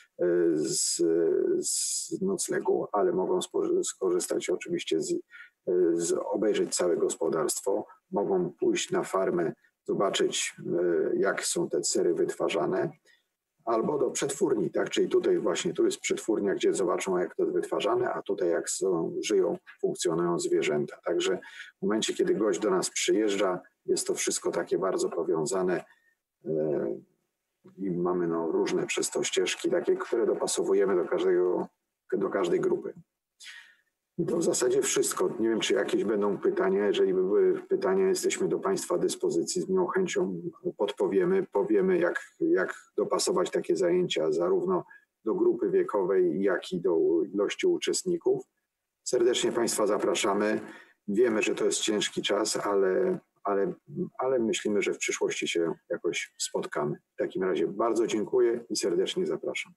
z noclegu, ale mogą skorzystać oczywiście obejrzeć całe gospodarstwo, mogą pójść na farmę, zobaczyć, jak są te sery wytwarzane, albo do przetwórni, tak? Czyli tutaj właśnie, tu jest przetwórnia, gdzie zobaczą, jak to jest wytwarzane, a tutaj jak żyją, funkcjonują zwierzęta. Także w momencie, kiedy gość do nas przyjeżdża, jest to wszystko takie bardzo powiązane i mamy różne przez to ścieżki, takie, które dopasowujemy do każdej grupy. I to w zasadzie wszystko. Nie wiem, czy jakieś będą pytania. Jeżeli by były pytania, jesteśmy do Państwa dyspozycji. Z miłą chęcią podpowiemy, powiemy, jak dopasować takie zajęcia zarówno do grupy wiekowej, jak i do ilości uczestników. Serdecznie Państwa zapraszamy. Wiemy, że to jest ciężki czas, ale myślimy, że w przyszłości się jakoś spotkamy. W takim razie bardzo dziękuję i serdecznie zapraszam.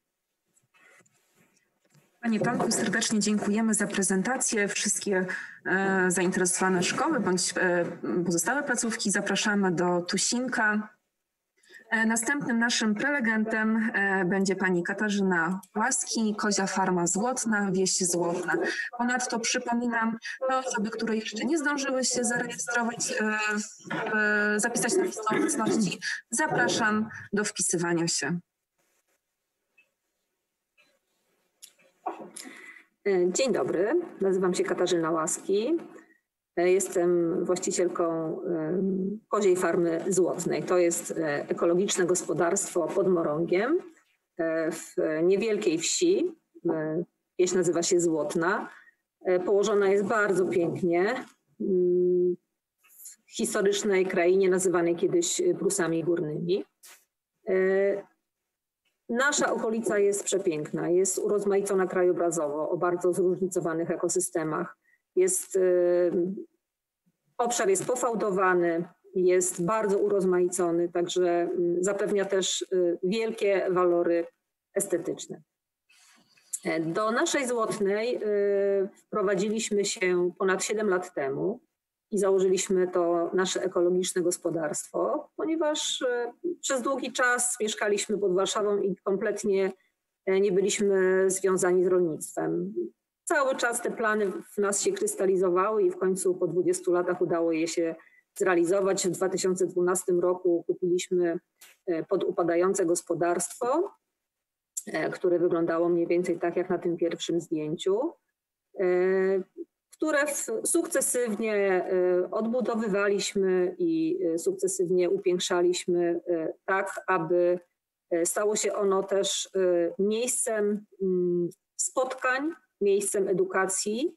Panie Tomku, serdecznie dziękujemy za prezentację. Wszystkie zainteresowane szkoły bądź pozostałe placówki zapraszamy do Tusinka. Następnym naszym prelegentem będzie pani Katarzyna Łaski, Kozia Farma Złotna, Wieś Złotna. Ponadto przypominam, te osoby, które jeszcze nie zdążyły się zarejestrować, zapisać na listę obecności, zapraszam do wpisywania się. Dzień dobry, nazywam się Katarzyna Łaski. Jestem właścicielką Koziej Farmy Złotnej. To jest ekologiczne gospodarstwo pod Morągiem w niewielkiej wsi. Wieś nazywa się Złotna. Położona jest bardzo pięknie w historycznej krainie nazywanej kiedyś Prusami Górnymi. Nasza okolica jest przepiękna, jest urozmaicona krajobrazowo, o bardzo zróżnicowanych ekosystemach. Obszar jest pofałdowany, jest bardzo urozmaicony, także zapewnia też wielkie walory estetyczne. Do naszej Złotnej wprowadziliśmy się ponad 7 lat temu i założyliśmy to nasze ekologiczne gospodarstwo, ponieważ przez długi czas mieszkaliśmy pod Warszawą i kompletnie nie byliśmy związani z rolnictwem. Cały czas te plany w nas się krystalizowały i w końcu po 20 latach udało je się zrealizować. W 2012 roku kupiliśmy podupadające gospodarstwo, które wyglądało mniej więcej tak jak na tym pierwszym zdjęciu, które sukcesywnie odbudowywaliśmy i sukcesywnie upiększaliśmy tak, aby stało się ono też miejscem spotkań, miejscem edukacji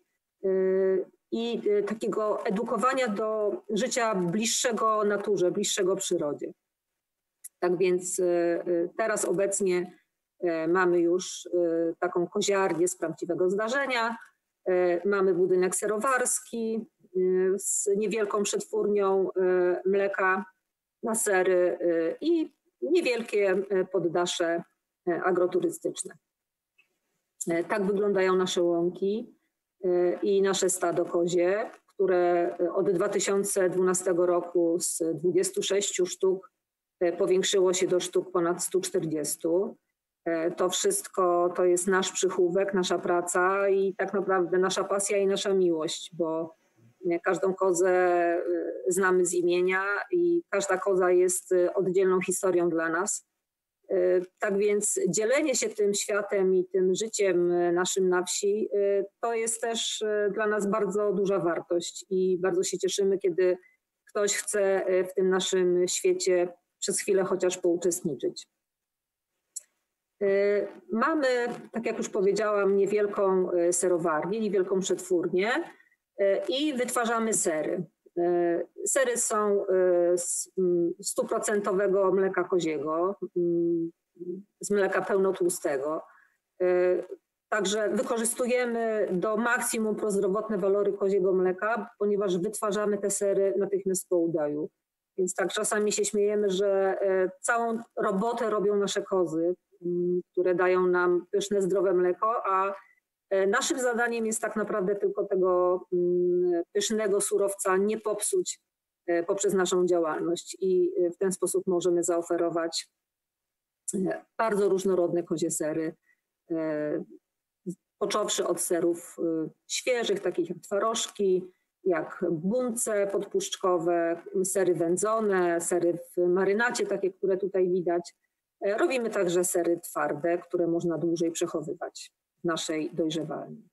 i takiego edukowania do życia bliższego naturze, bliższego przyrodzie. Tak więc teraz obecnie mamy już taką koziarnię z prawdziwego zdarzenia, mamy budynek serowarski z niewielką przetwórnią mleka na sery i niewielkie poddasze agroturystyczne. Tak wyglądają nasze łąki i nasze stado kozie, które od 2012 roku z 26 sztuk powiększyło się do sztuk ponad 140. To wszystko to jest nasz przychówek, nasza praca i tak naprawdę nasza pasja i nasza miłość, bo każdą kozę znamy z imienia i każda koza jest oddzielną historią dla nas. Tak więc dzielenie się tym światem i tym życiem naszym na wsi to jest też dla nas bardzo duża wartość i bardzo się cieszymy, kiedy ktoś chce w tym naszym świecie przez chwilę chociaż pouczestniczyć. Mamy, tak jak już powiedziałam, niewielką serowarnię, niewielką przetwórnię i wytwarzamy sery. Sery są z 100% mleka koziego, z mleka pełnotłustego. Także wykorzystujemy do maksimum prozdrowotne walory koziego mleka, ponieważ wytwarzamy te sery natychmiast po udoju. Więc tak czasami się śmiejemy, że całą robotę robią nasze kozy, które dają nam pyszne, zdrowe mleko, a naszym zadaniem jest tak naprawdę tylko tego pysznego surowca nie popsuć poprzez naszą działalność i w ten sposób możemy zaoferować bardzo różnorodne kozie sery, począwszy od serów świeżych, takich jak twarożki, jak bunce podpuszczkowe, sery wędzone, sery w marynacie, takie, które tutaj widać. Robimy także sery twarde, które można dłużej przechowywać w naszej dojrzewalni.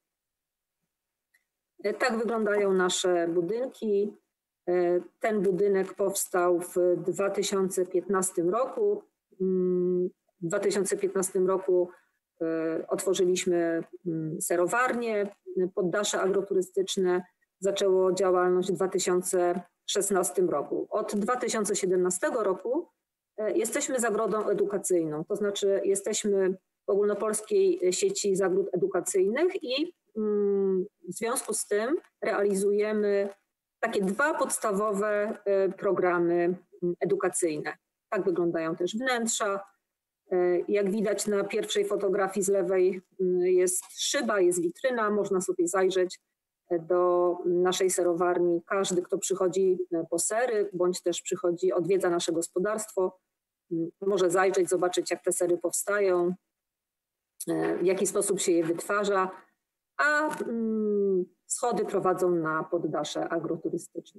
Tak wyglądają nasze budynki. Ten budynek powstał w 2015 roku. W 2015 roku otworzyliśmy serowarnię, poddasze agroturystyczne. Zaczęło działalność w 2016 roku. Od 2017 roku jesteśmy zagrodą edukacyjną, to znaczy jesteśmy w ogólnopolskiej sieci zagród edukacyjnych i W związku z tym realizujemy takie 2 podstawowe programy edukacyjne. Tak wyglądają też wnętrza. Jak widać na pierwszej fotografii z lewej jest szyba, jest witryna, można sobie zajrzeć do naszej serowarni. Każdy, kto przychodzi po sery, bądź też przychodzi, odwiedza nasze gospodarstwo, może zajrzeć, zobaczyć, jak te sery powstają, w jaki sposób się je wytwarza, a schody prowadzą na poddasze agroturystyczne.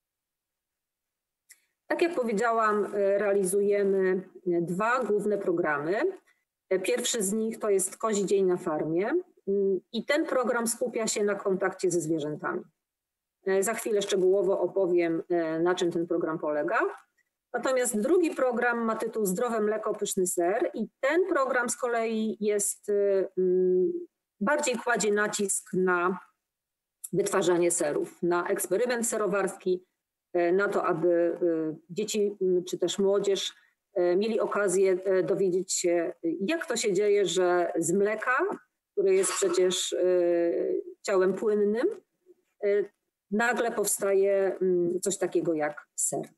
Tak jak powiedziałam, realizujemy 2 główne programy. Pierwszy z nich to jest Kozi Dzień na farmie i ten program skupia się na kontakcie ze zwierzętami. Za chwilę szczegółowo opowiem, na czym ten program polega. Natomiast drugi program ma tytuł Zdrowe mleko, pyszny ser i ten program z kolei jest, bardziej kładzie nacisk na wytwarzanie serów, na eksperyment serowarski, na to, aby dzieci czy też młodzież mieli okazję dowiedzieć się, jak to się dzieje, że z mleka, które jest przecież ciałem płynnym, nagle powstaje coś takiego jak ser.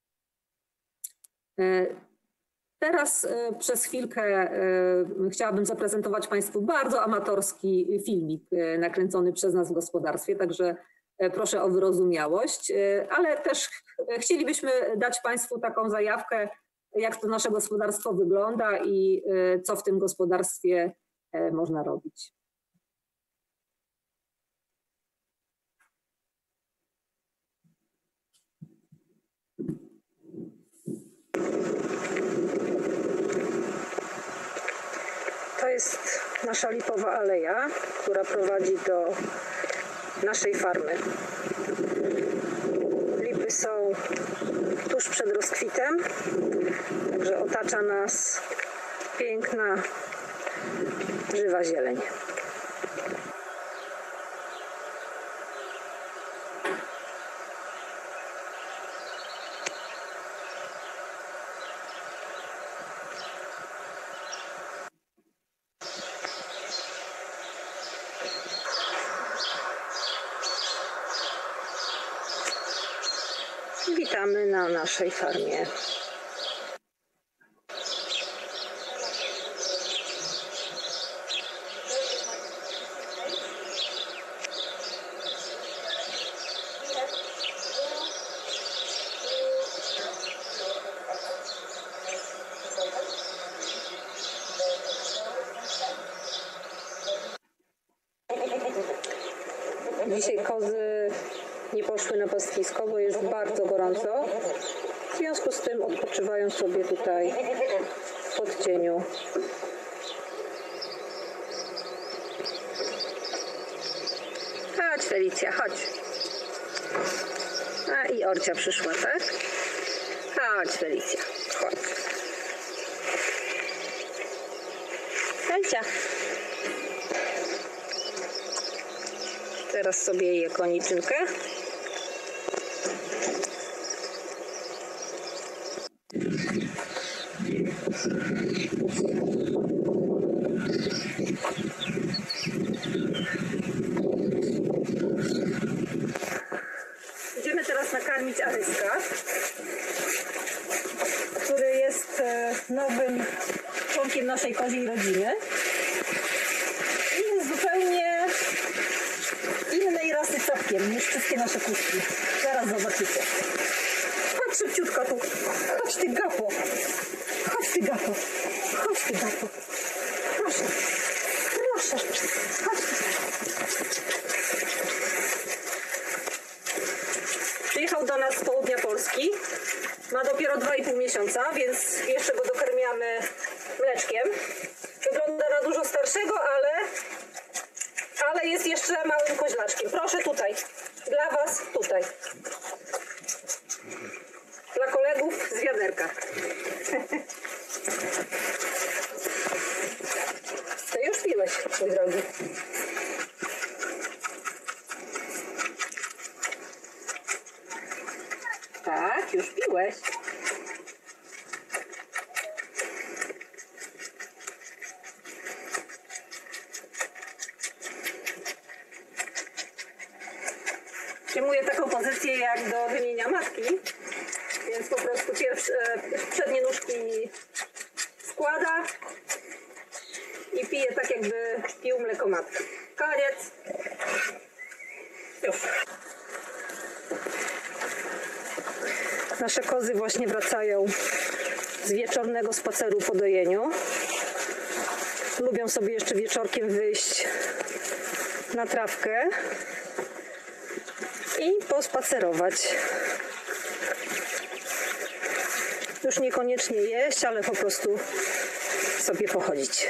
Teraz przez chwilkę chciałabym zaprezentować Państwu bardzo amatorski filmik nakręcony przez nas w gospodarstwie, także proszę o wyrozumiałość, ale też chcielibyśmy dać Państwu taką zajawkę, jak to nasze gospodarstwo wygląda i co w tym gospodarstwie można robić. To jest nasza lipowa aleja, która prowadzi do naszej farmy. Lipy są tuż przed rozkwitem, także otacza nas piękna, żywa zieleń. Witamy na naszej farmie. Dzisiaj kozy nie poszły na pastwisko, bo jest bardzo gorąco. W związku z tym odpoczywają sobie tutaj pod cieniu. Chodź, Felicja, chodź. A i Orcia przyszła, tak? Chodź, Felicja, chodź. Felicia. Teraz sobie je koniczynkę. Idziemy teraz nakarmić Aryska, który jest nowym członkiem naszej koziej rodziny. I jest zupełnie innej rasy całkiem niż wszystkie nasze kuszki. Zaraz zobaczycie. Chodź szybciutko tu. Chodź ty gapo. Chodź ty gapo. Chodź ty gapo. Proszę. Proszę. Chodź ty. Przyjechał do nas z południa Polski. Ma dopiero 2,5 miesiąca, więc jeszcze go dokarmiamy mleczkiem. Wygląda na dużo starszego, ale jest jeszcze małym koźlaczkiem. Proszę tutaj. Dla was tutaj. Dla kolegów z wiaderka. To już piłeś, mój drogi. Tak, już piłeś. Przyjmuję taką pozycję jak do wymienia matki, więc po prostu przednie nóżki składa i pije tak, jakby pił mleko matka. Koniec. Już. Nasze kozy właśnie wracają z wieczornego spaceru po dojeniu. Lubią sobie jeszcze wieczorkiem wyjść na trawkę i pospacerować. Już niekoniecznie jeść, ale po prostu sobie pochodzić.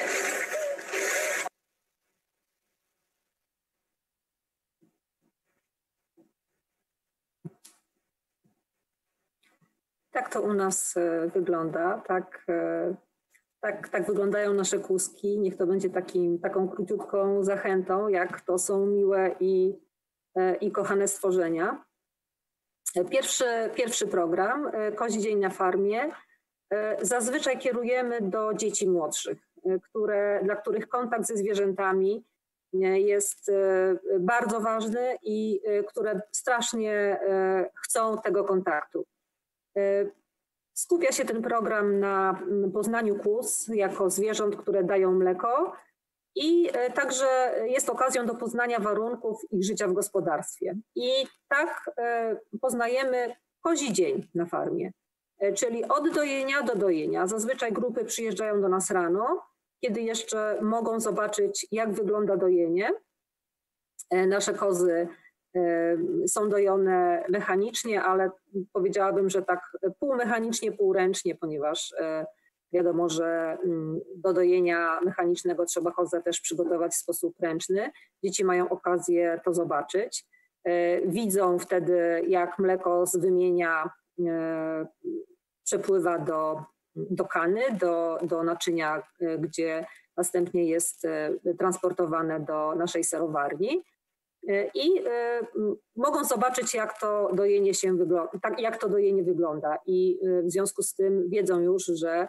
Tak to u nas wygląda. Tak wyglądają nasze kózki. Niech to będzie taką króciutką zachętą, jak to są miłe i kochane stworzenia. Pierwszy program, Kozi Dzień na farmie, zazwyczaj kierujemy do dzieci młodszych, dla których kontakt ze zwierzętami jest bardzo ważny i które strasznie chcą tego kontaktu. Skupia się ten program na poznaniu kóz jako zwierząt, które dają mleko i także jest okazją do poznania warunków ich życia w gospodarstwie. I tak poznajemy kozi dzień na farmie, czyli od dojenia do dojenia. Zazwyczaj grupy przyjeżdżają do nas rano, kiedy jeszcze mogą zobaczyć, jak wygląda dojenie. Nasze kozy są dojone mechanicznie, ale powiedziałabym, że tak półmechanicznie, półręcznie, ponieważ wiadomo, że do dojenia mechanicznego trzeba kozę też przygotować w sposób ręczny. Dzieci mają okazję to zobaczyć. Widzą wtedy, jak mleko z wymienia przepływa do kany, do naczynia, gdzie następnie jest transportowane do naszej serowarni. I mogą zobaczyć, jak to dojenie wygląda. I w związku z tym wiedzą już, że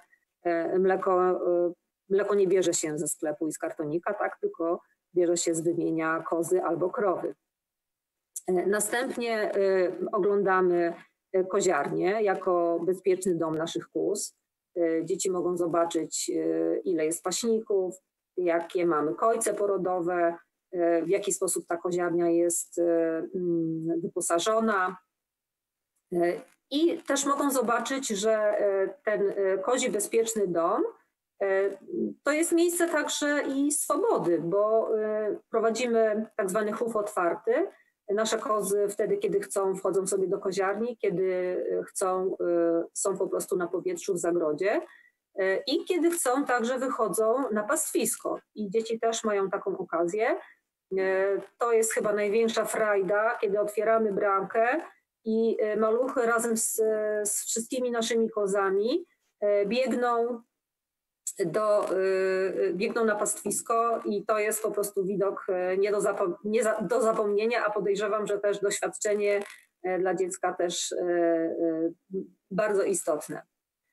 mleko nie bierze się ze sklepu i z kartonika, tak, tylko bierze się z wymienia kozy albo krowy. Następnie oglądamy koziarnię jako bezpieczny dom naszych kóz. Dzieci mogą zobaczyć, ile jest paśników, jakie mamy kojce porodowe, w jaki sposób ta koziarnia jest wyposażona. I też mogą zobaczyć, że ten kozi bezpieczny dom to jest miejsce także i swobody, bo prowadzimy tak zwany chów otwarty. Nasze kozy wtedy, kiedy chcą, wchodzą sobie do koziarni, kiedy chcą, są po prostu na powietrzu w zagrodzie i kiedy chcą, także wychodzą na pastwisko. I dzieci też mają taką okazję. To jest chyba największa frajda, kiedy otwieramy bramkę i maluchy razem z wszystkimi naszymi kozami biegną na pastwisko i to jest po prostu widok nie do zapomnienia, a podejrzewam, że też doświadczenie dla dziecka też bardzo istotne.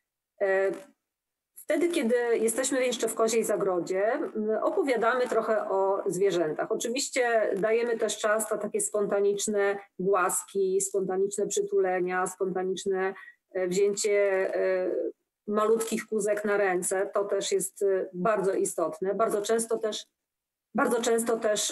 Wtedy, kiedy jesteśmy jeszcze w koziej zagrodzie, opowiadamy trochę o zwierzętach. Oczywiście dajemy też czas na takie spontaniczne głaski, spontaniczne przytulenia, spontaniczne wzięcie malutkich kózek na ręce. To też jest bardzo istotne. Bardzo często też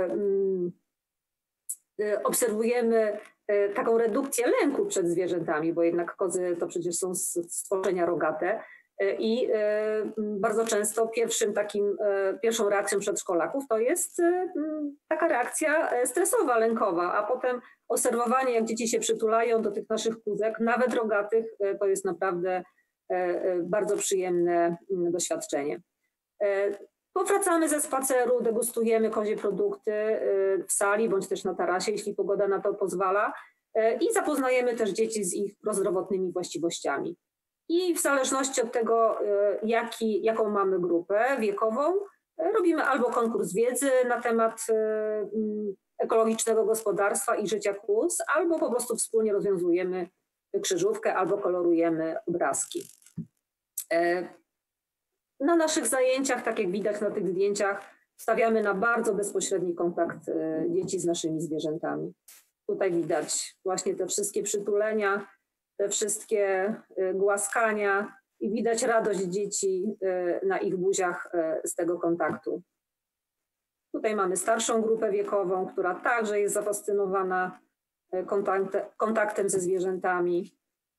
obserwujemy taką redukcję lęku przed zwierzętami, bo jednak kozy to przecież są stworzenia rogate. I bardzo często pierwszą reakcją przedszkolaków to jest taka reakcja stresowa, lękowa, a potem obserwowanie, jak dzieci się przytulają do tych naszych kózek, nawet rogatych, to jest naprawdę bardzo przyjemne doświadczenie. Powracamy ze spaceru, degustujemy kozie produkty w sali bądź też na tarasie, jeśli pogoda na to pozwala, i zapoznajemy też dzieci z ich prozdrowotnymi właściwościami. I w zależności od tego, jaką mamy grupę wiekową, robimy albo konkurs wiedzy na temat ekologicznego gospodarstwa i życia kóz, albo po prostu wspólnie rozwiązujemy krzyżówkę, albo kolorujemy obrazki. Na naszych zajęciach, tak jak widać na tych zdjęciach, stawiamy na bardzo bezpośredni kontakt dzieci z naszymi zwierzętami. Tutaj widać właśnie te wszystkie przytulenia, te wszystkie głaskania i widać radość dzieci na ich buziach z tego kontaktu. Tutaj mamy starszą grupę wiekową, która także jest zafascynowana kontaktem ze zwierzętami.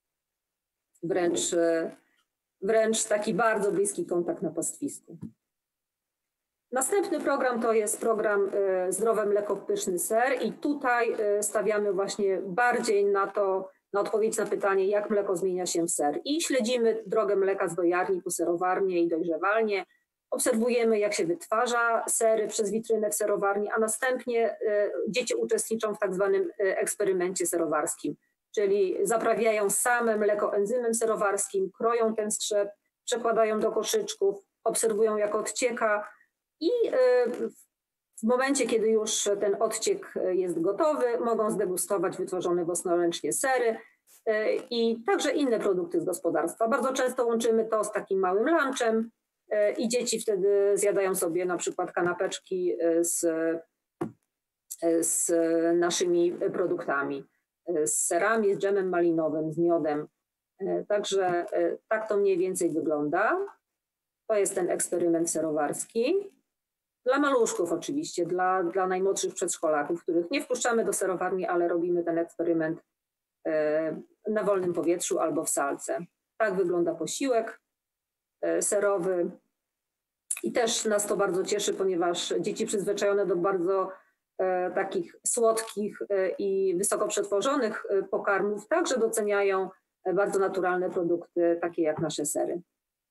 Wręcz taki bardzo bliski kontakt na pastwisku. Następny program to jest program Zdrowe mleko, pyszny ser i tutaj stawiamy właśnie bardziej na odpowiedź na pytanie, jak mleko zmienia się w ser. I śledzimy drogę mleka z dojarni po serowarnię i dojrzewalnię. Obserwujemy, jak się wytwarza sery przez witrynę w serowarni, a następnie dzieci uczestniczą w tak zwanym eksperymencie serowarskim, czyli zaprawiają same mleko enzymem serowarskim, kroją ten skrzep, przekładają do koszyczków, obserwują, jak odcieka i w momencie, kiedy już ten odciek jest gotowy, mogą zdegustować wytworzone własnoręcznie sery i także inne produkty z gospodarstwa. Bardzo często łączymy to z takim małym lunchem i dzieci wtedy zjadają sobie na przykład kanapeczki z naszymi produktami, z serami, z dżemem malinowym, z miodem. Także tak to mniej więcej wygląda. To jest ten eksperyment serowarski. Dla maluszków oczywiście, dla najmłodszych przedszkolaków, których nie wpuszczamy do serowarni, ale robimy ten eksperyment na wolnym powietrzu albo w salce. Tak wygląda posiłek serowy. I też nas to bardzo cieszy, ponieważ dzieci przyzwyczajone do bardzo takich słodkich i wysoko przetworzonych pokarmów także doceniają bardzo naturalne produkty, takie jak nasze sery.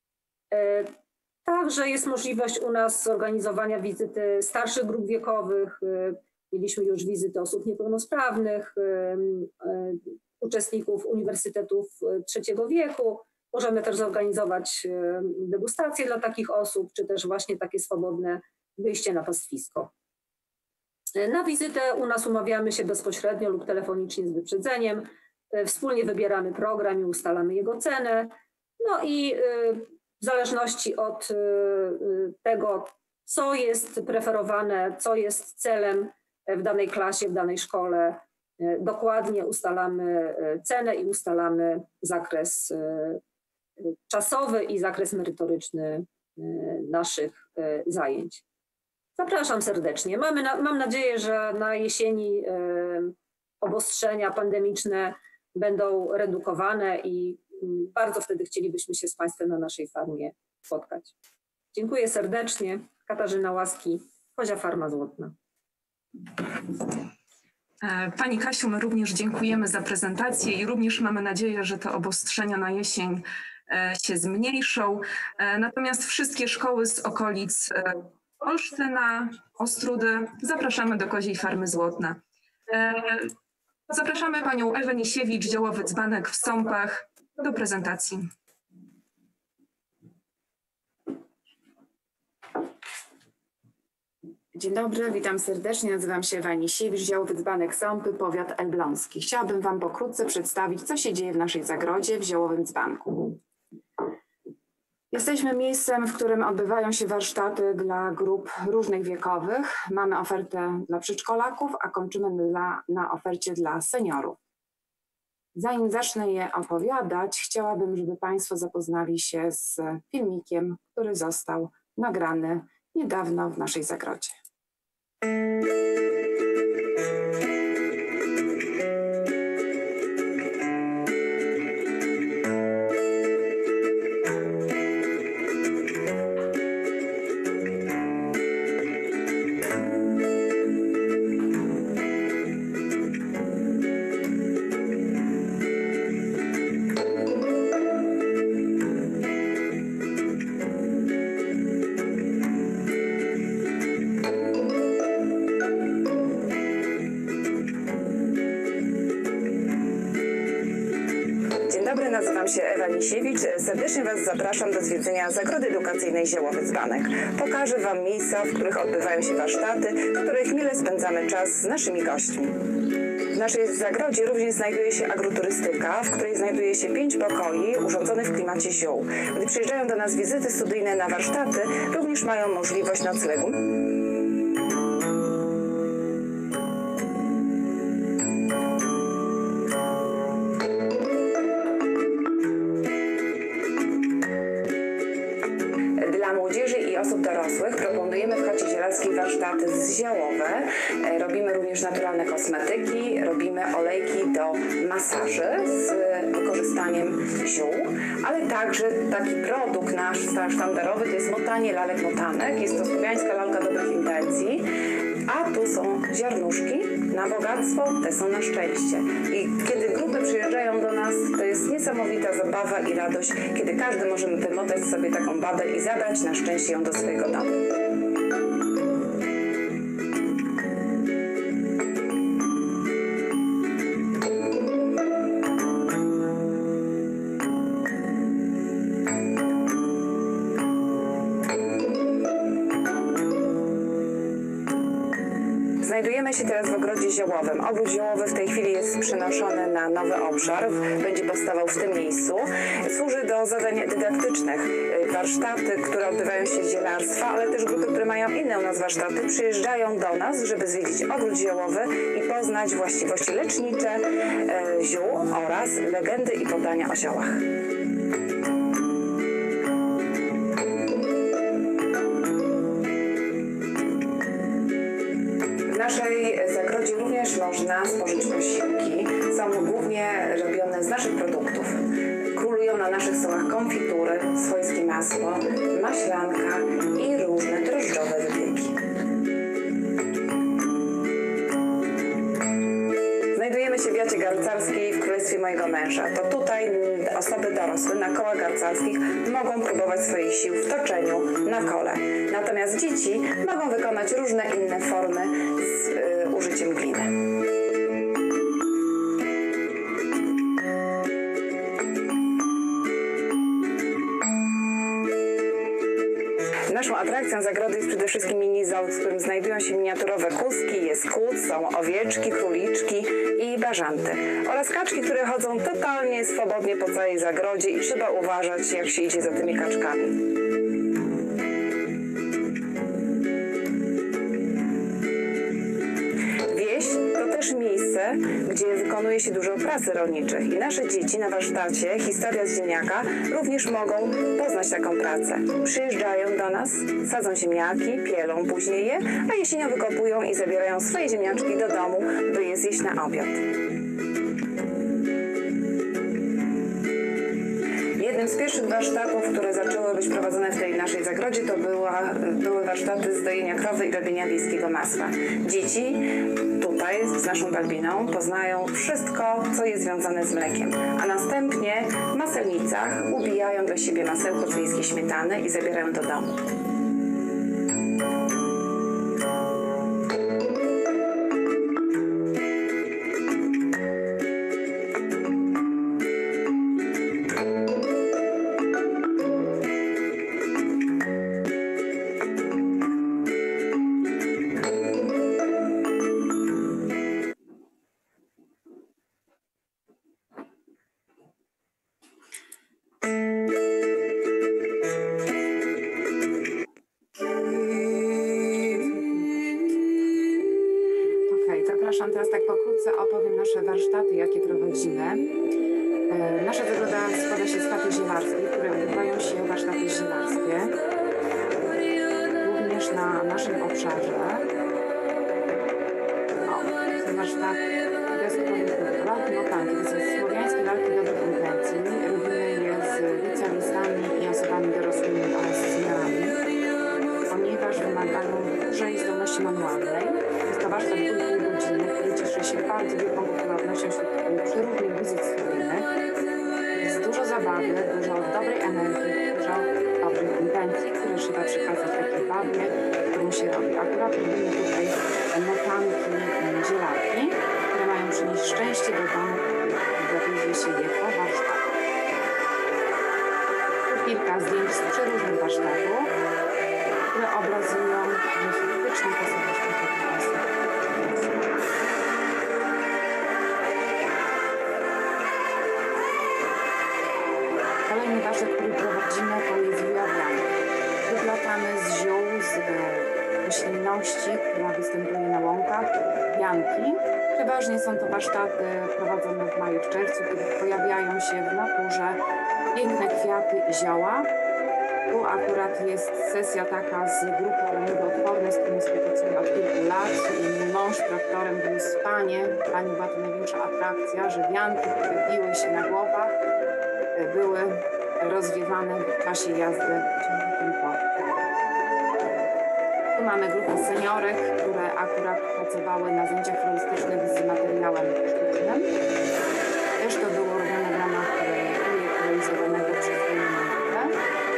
Także jest możliwość u nas zorganizowania wizyty starszych grup wiekowych. Mieliśmy już wizyty osób niepełnosprawnych, uczestników uniwersytetów trzeciego wieku. Możemy też zorganizować degustacje dla takich osób, czy też właśnie takie swobodne wyjście na pastwisko. Na wizytę u nas umawiamy się bezpośrednio lub telefonicznie z wyprzedzeniem. Wspólnie wybieramy program i ustalamy jego cenę. No i w zależności od tego, co jest preferowane, co jest celem w danej klasie, w danej szkole, dokładnie ustalamy cenę i ustalamy zakres czasowy i zakres merytoryczny naszych zajęć. Zapraszam serdecznie. Mam nadzieję, że na jesieni obostrzenia pandemiczne będą redukowane i bardzo wtedy chcielibyśmy się z Państwem na naszej farmie spotkać. Dziękuję serdecznie. Katarzyna Łaski, Kozia Farma Złotna. Pani Kasiu, my również dziękujemy za prezentację i również mamy nadzieję, że te obostrzenia na jesień się zmniejszą. Natomiast wszystkie szkoły z okolic Olsztyna, Ostródy zapraszamy do Koziej Farmy Złotna. Zapraszamy panią Ewę Nisiewicz, działowy dzbanek w Sąpach, do prezentacji. Dzień dobry, witam serdecznie. Nazywam się Ewa Nisiewicz, działowy dzbanek Sąpy, powiat elbląski. Chciałabym Wam pokrótce przedstawić, co się dzieje w naszej zagrodzie w działowym dzbanku. Jesteśmy miejscem, w którym odbywają się warsztaty dla grup różnych wiekowych. Mamy ofertę dla przedszkolaków, a kończymy na ofercie dla seniorów. Zanim zacznę je opowiadać, chciałabym, żeby Państwo zapoznali się z filmikiem, który został nagrany niedawno w naszej zagrodzie. Nazywam się Ewa Nisiewicz. Serdecznie Was zapraszam do zwiedzenia Zagrody Edukacyjnej Działowy Dzbanek. Pokażę Wam miejsca, w których odbywają się warsztaty, w których mile spędzamy czas z naszymi gośćmi. W naszej zagrodzie również znajduje się agroturystyka, w której znajduje się 5 pokoi urządzonych w klimacie ziół. Gdy przyjeżdżają do nas wizyty studyjne na warsztaty, również mają możliwość noclegu. Dla młodzieży i osób dorosłych proponujemy w chacie zielarskiej warsztaty ziołowe. Robimy również naturalne kosmetyki, robimy olejki do masaży z wykorzystaniem ziół, ale także taki produkt nasz sztandarowy to jest motanie lalek motanek. Jest to słowiańska lalka dobrych intencji, a tu są ziarnuszki na bogactwo, te są na szczęście. I kiedy grupy przyjeżdżają do nas, to jest niesamowita zabawa i radość, kiedy każdy może wymotać sobie taką babę i zabrać na szczęście ją do swojego domu. Znajdujemy się teraz w ogrodzie ziołowym. Ogród ziołowy w tej chwili jest przenoszony na nowy obszar, będzie powstawał w tym miejscu. Służy do zadań dydaktycznych. Warsztaty, które odbywają się z zielarstwa, ale też grupy, które mają inne u nas warsztaty, przyjeżdżają do nas, żeby zwiedzić ogród ziołowy i poznać właściwości lecznicze ziół oraz legendy i podania o ziołach. W naszej zagrodzie również można spożyć posiłki. Są głównie robione z naszych produktów. Królują na naszych stołach konfitury, swojskie masło, maślanka i różne drożdżowe wypieki. Znajdujemy się w jacie garcarskiej w królestwie mojego męża. To tutaj osoby dorosłe na kołach garcarskich mogą próbować swoich sił w toczeniu na kole. Natomiast dzieci mogą wykonać różne inne formy z użyciem gliny. Naszą atrakcją zagrody jest przede wszystkim mini zoo, w którym znajdują się miniaturowe kózki, jest kóz, są owieczki, króliczki i bażanty oraz kaczki, które chodzą totalnie swobodnie po całej zagrodzie i trzeba uważać, jak się idzie za tymi kaczkami. Wieś to też miejsce, gdzie wykonuje się dużo pracy rolniczych i nasze dzieci na warsztacie Historia z ziemniaka również mogą poznać taką pracę. Przyjeżdżają do nas, sadzą ziemniaki, pielą później je, a jesienią wykopują i zabierają swoje ziemniaczki do domu, by je zjeść na obiad. Jednym z pierwszych warsztatów, które zaczęły być prowadzone w tej naszej zagrodzie, to były warsztaty z dojenia krowy i robienia wiejskiego masła. Dzieci tutaj z naszą Balbiną poznają wszystko, co jest związane z mlekiem, a następnie w maselnicach ubijają dla siebie masełko z wiejskiej śmietany i zabierają do domu. Zapraszam teraz tak pokrótce opowiem nasze warsztaty, jakie prowadzimy. Nasza zagroda składa się z chaty zielarskiej, które odbywają się warsztaty zielarskie. Również na naszym obszarze. Są warsztaty lalki motanki, to są słowiańskie lalki dobrych intencji. Robimy je z licealistami i osobami dorosłymi oraz seniorami, ponieważ wymagają dużej zdolności manualnej. Jest to warsztat półtorej godziny, który cieszy się bardzo wielką popularnością wśród przeróżnych wizyt studyjnych. Jest dużo zabawy, dużo dobrej energii, dużo dobrych intencji, które trzeba przekazać takiej babie, którą się robi. Akurat robimy tutaj motanki zielarki, które mają przynieść szczęście do domu, zawiezie się je po warsztatach. Tu kilka zdjęć z przeróżnych warsztatów, które obrazują faktyczną postawić takiego osób. Kolejny warsztat, który prowadzimy, to jest wyjawianie. Wyplatamy z ziół, z roślinności, która występuje na łąkach, wianki. Przeważnie są to warsztaty prowadzone w maju, w czerwcu, kiedy pojawiają się w naturze piękne kwiaty i zioła. Tu akurat jest sesja taka z grupą lękoodpornej, z którą współpracuję od kilku lat. I mąż traktorem był spanie. Dla nich była to największa atrakcja, że wianki, które biły się na głowach, były rozwiewane w czasie jazdy ciągnikiem po terenie. Tu mamy grupę seniorek, które akurat pracowały na zajęciach florystycznych z materiałem sztucznym. Też to było robione w ramach projektu realizowanego przez Unię.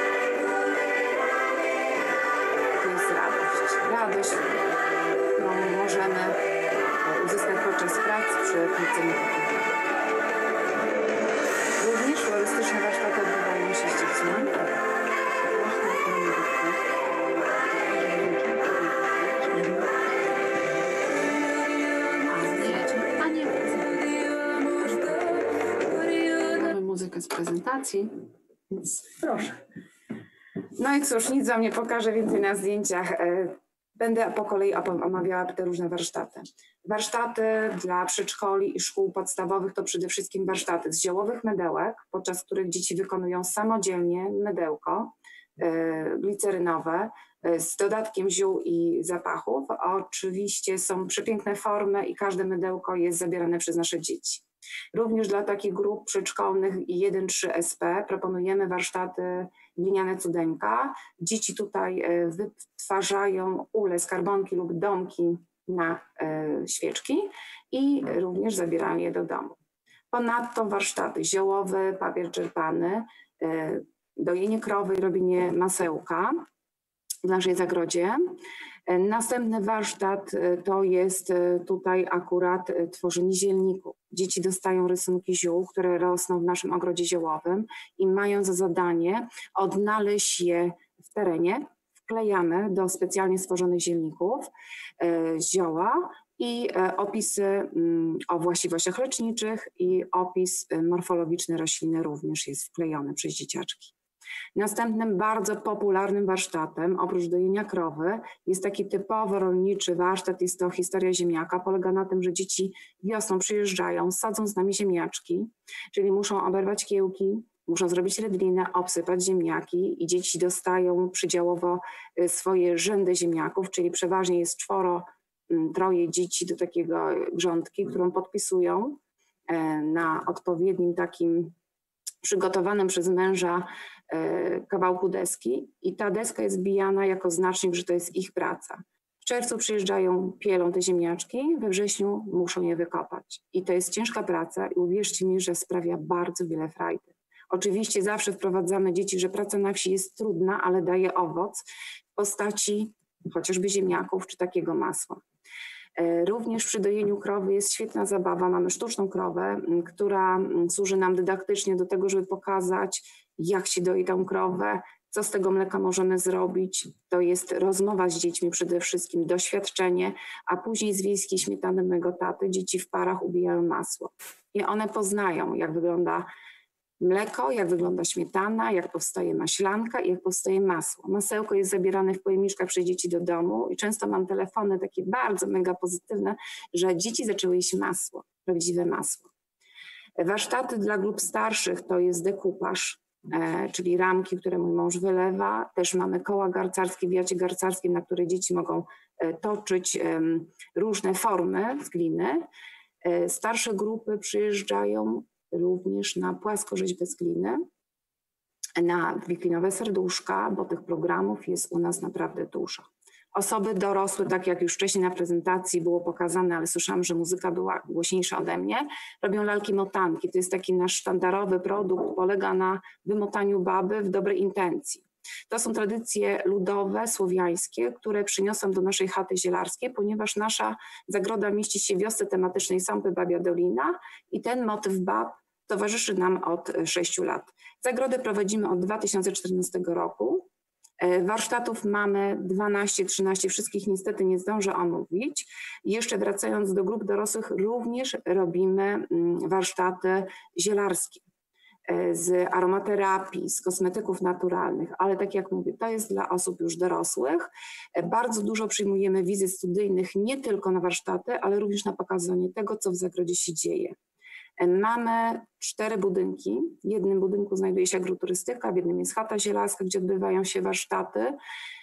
To jest radość, którą możemy uzyskać podczas prac przy funkcjonowaniu. Również florystyczne warsztaty odbywają się z dziećmi. Mamy muzykę z prezentacji, więc Proszę. No i cóż, nic wam nie pokażę więcej na zdjęciach. Będę po kolei omawiała te różne warsztaty. Warsztaty dla przedszkoli i szkół podstawowych to przede wszystkim warsztaty z ziołowych mydełek, podczas których dzieci wykonują samodzielnie mydełko glicerynowe z dodatkiem ziół i zapachów. Oczywiście są przepiękne formy i każde mydełko jest zabierane przez nasze dzieci. Również dla takich grup przedszkolnych i 1-3 SP proponujemy warsztaty gliniane cudeńka. Dzieci tutaj wytwarzają ule, skarbonki lub domki na świeczki i również zabierają je do domu. Ponadto warsztaty ziołowe, papier czerpany, dojenie krowy i robienie masełka w naszej zagrodzie. Następny warsztat to jest tutaj akurat tworzenie zielników. Dzieci dostają rysunki ziół, które rosną w naszym ogrodzie ziołowym i mają za zadanie odnaleźć je w terenie. Wklejamy do specjalnie stworzonych zielników zioła i opisy o właściwościach leczniczych i opis morfologiczny rośliny również jest wklejony przez dzieciaczki. Następnym bardzo popularnym warsztatem, oprócz dojenia krowy, jest taki typowo rolniczy warsztat, jest to historia ziemniaka. Polega na tym, że dzieci wiosną przyjeżdżają, sadzą z nami ziemniaczki, czyli muszą oberwać kiełki, muszą zrobić redlinę, obsypać ziemniaki i dzieci dostają przydziałowo swoje rzędy ziemniaków, czyli przeważnie jest 4-3 dzieci do takiego grządki, którą podpisują na odpowiednim takim przygotowanym przez męża kawałku deski i ta deska jest zbijana jako znacznik, że to jest ich praca. W czerwcu przyjeżdżają, pielą te ziemniaczki, we wrześniu muszą je wykopać. I to jest ciężka praca i uwierzcie mi, że sprawia bardzo wiele frajdy. Oczywiście zawsze wprowadzamy dzieci, że praca na wsi jest trudna, ale daje owoc w postaci chociażby ziemniaków czy takiego masła. Również przy dojeniu krowy jest świetna zabawa. Mamy sztuczną krowę, która służy nam dydaktycznie do tego, żeby pokazać, jak się doi tą krowę, co z tego mleka możemy zrobić. To jest rozmowa z dziećmi przede wszystkim, doświadczenie, a później z wiejskiej śmietany mego taty dzieci w parach ubijają masło. I one poznają, jak wygląda mleko, jak wygląda śmietana, jak powstaje maślanka i jak powstaje masło. Masełko jest zabierane w pojemniczkach przez dzieci do domu i często mam telefony takie bardzo mega pozytywne, że dzieci zaczęły jeść masło, prawdziwe masło. Warsztaty dla grup starszych to jest dekupaż, czyli ramki, które mój mąż wylewa. Też mamy koła garcarskie, wiacie garcarskie, na które dzieci mogą toczyć różne formy z gliny. Starsze grupy przyjeżdżają również na płaskorzeźbę z gliny, na wiklinowe serduszka, bo tych programów jest u nas naprawdę dużo. Osoby dorosłe, tak jak już wcześniej na prezentacji było pokazane, ale słyszałam, że muzyka była głośniejsza ode mnie, robią lalki motanki. To jest taki nasz sztandarowy produkt, polega na wymotaniu baby w dobrej intencji. To są tradycje ludowe, słowiańskie, które przyniosłam do naszej chaty zielarskiej, ponieważ nasza zagroda mieści się w wiosce tematycznej Sąpy Babia Dolina i ten motyw bab towarzyszy nam od 6 lat. Zagrodę prowadzimy od 2014 roku. Warsztatów mamy 12-13, wszystkich niestety nie zdążę omówić. Jeszcze wracając do grup dorosłych, również robimy warsztaty zielarskie z aromaterapii, z kosmetyków naturalnych, ale tak jak mówię, to jest dla osób już dorosłych. Bardzo dużo przyjmujemy wizyt studyjnych nie tylko na warsztaty, ale również na pokazanie tego, co w zagrodzie się dzieje. Mamy 4 budynki. W jednym budynku znajduje się agroturystyka, w jednym jest chata zielarska, gdzie odbywają się warsztaty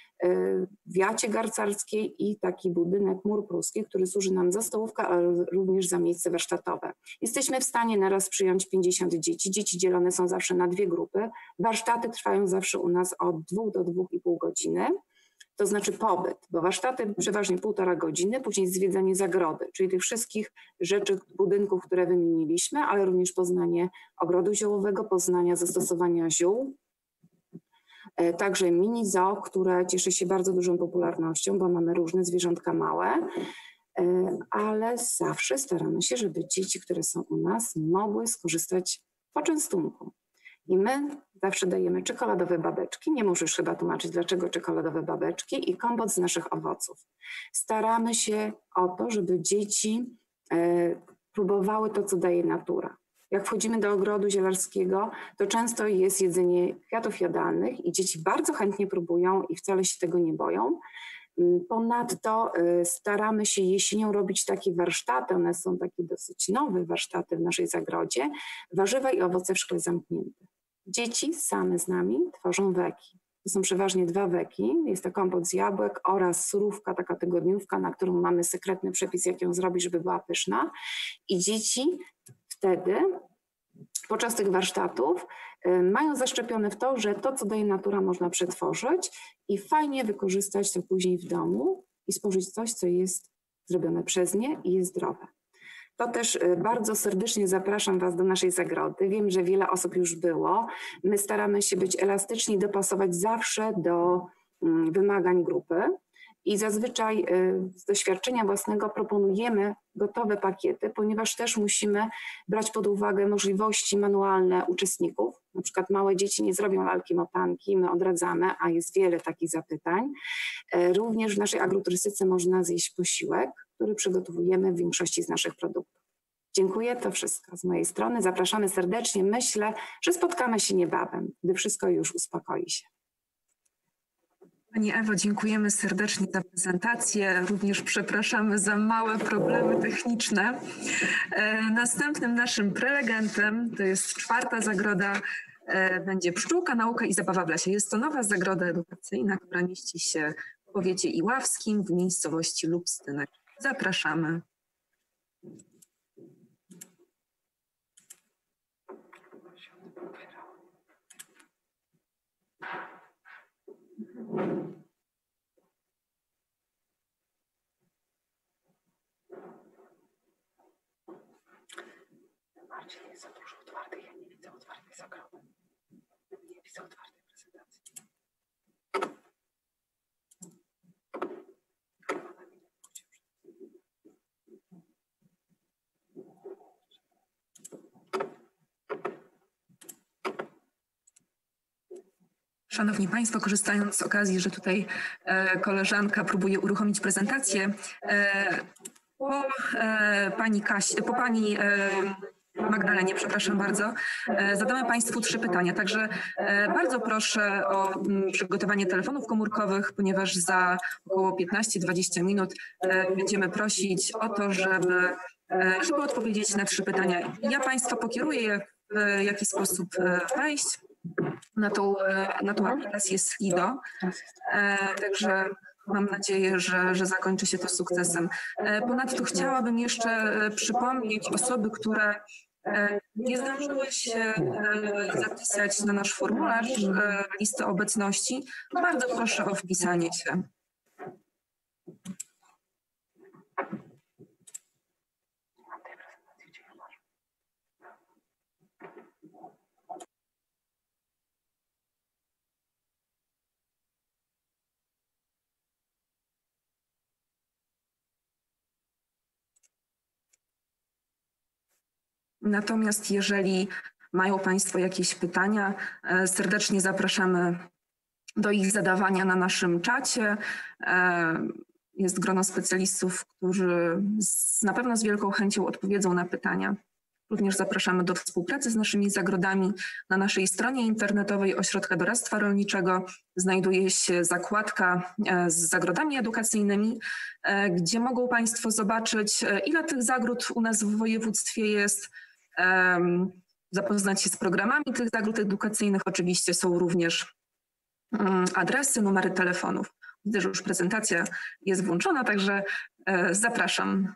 w Jacie Garcarskiej i taki budynek Mur Pruski, który służy nam za stołówkę, ale również za miejsce warsztatowe. Jesteśmy w stanie naraz przyjąć 50 dzieci. Dzieci dzielone są zawsze na 2 grupy. Warsztaty trwają zawsze u nas od 2 do 2,5 godziny. To znaczy pobyt, bo warsztaty przeważnie 1,5 godziny, później zwiedzanie zagrody, czyli tych wszystkich rzeczy, budynków, które wymieniliśmy, ale również poznanie ogrodu ziołowego, poznania zastosowania ziół. Także mini zoo, które cieszy się bardzo dużą popularnością, bo mamy różne zwierzątka małe, ale zawsze staramy się, żeby dzieci, które są u nas, mogły skorzystać z poczęstunku. I my zawsze dajemy czekoladowe babeczki, nie muszę już chyba tłumaczyć, dlaczego czekoladowe babeczki, i kompot z naszych owoców. Staramy się o to, żeby dzieci próbowały to, co daje natura. Jak wchodzimy do ogrodu zielarskiego, to często jest jedzenie kwiatów jadalnych i dzieci bardzo chętnie próbują i wcale się tego nie boją. Ponadto staramy się jesienią robić takie warsztaty, one są takie dosyć nowe warsztaty w naszej zagrodzie, warzywa i owoce w szkle zamknięte. Dzieci same z nami tworzą weki. To są przeważnie 2 weki, jest to kompot z jabłek oraz surówka, taka tygodniówka, na którą mamy sekretny przepis, jak ją zrobić, żeby była pyszna. I dzieci wtedy podczas tych warsztatów mają zaszczepione w to, że to, co daje natura, można przetworzyć i fajnie wykorzystać to później w domu i spożyć coś, co jest zrobione przez nie i jest zdrowe. To też bardzo serdecznie zapraszam Was do naszej zagrody. Wiem, że wiele osób już było. My staramy się być elastyczni, dopasować zawsze do wymagań grupy. I zazwyczaj z doświadczenia własnego proponujemy gotowe pakiety, ponieważ też musimy brać pod uwagę możliwości manualne uczestników. Na przykład małe dzieci nie zrobią lalki motanki, my odradzamy, a jest wiele takich zapytań. Również w naszej agroturystyce można zjeść posiłek, który przygotowujemy w większości z naszych produktów. Dziękuję, to wszystko z mojej strony. Zapraszamy serdecznie. Myślę, że spotkamy się niebawem, gdy wszystko już uspokoi się. Pani Ewo, dziękujemy serdecznie za prezentację. Również przepraszamy za małe problemy techniczne. Następnym naszym prelegentem, to jest 4. zagroda, będzie Pszczółka, nauka i zabawa w lesie. Jest to nowa zagroda edukacyjna, która mieści się w powiecie iławskim w miejscowości Lubstynek. Zapraszamy. Marcin, jest za dużo otwartych, ja nie widzę otwartych zagrody. Nie widzę otwartej prezentacji. Szanowni Państwo, korzystając z okazji, że tutaj koleżanka próbuje uruchomić prezentację, po pani Magdalenie, przepraszam bardzo, zadamy Państwu 3 pytania. Także bardzo proszę o przygotowanie telefonów komórkowych, ponieważ za około 15-20 minut będziemy prosić o to, żeby odpowiedzieć na 3 pytania. Ja Państwa pokieruję, w jaki sposób wejść na tą aplikację Slido. Także mam nadzieję, że zakończy się to sukcesem. Ponadto chciałabym jeszcze przypomnieć osoby, które nie zdążyły się zapisać na nasz formularz listy obecności. Bardzo proszę o wpisanie się. Natomiast jeżeli mają Państwo jakieś pytania, serdecznie zapraszamy do ich zadawania na naszym czacie. Jest grono specjalistów, którzy na pewno z wielką chęcią odpowiedzą na pytania. Również zapraszamy do współpracy z naszymi zagrodami. Na naszej stronie internetowej Ośrodka Doradztwa Rolniczego znajduje się zakładka z zagrodami edukacyjnymi, gdzie mogą Państwo zobaczyć, ile tych zagród u nas w województwie jest, zapoznać się z programami tych zagród edukacyjnych. Oczywiście są również adresy, numery telefonów. Widzę, że już prezentacja jest włączona, także zapraszam.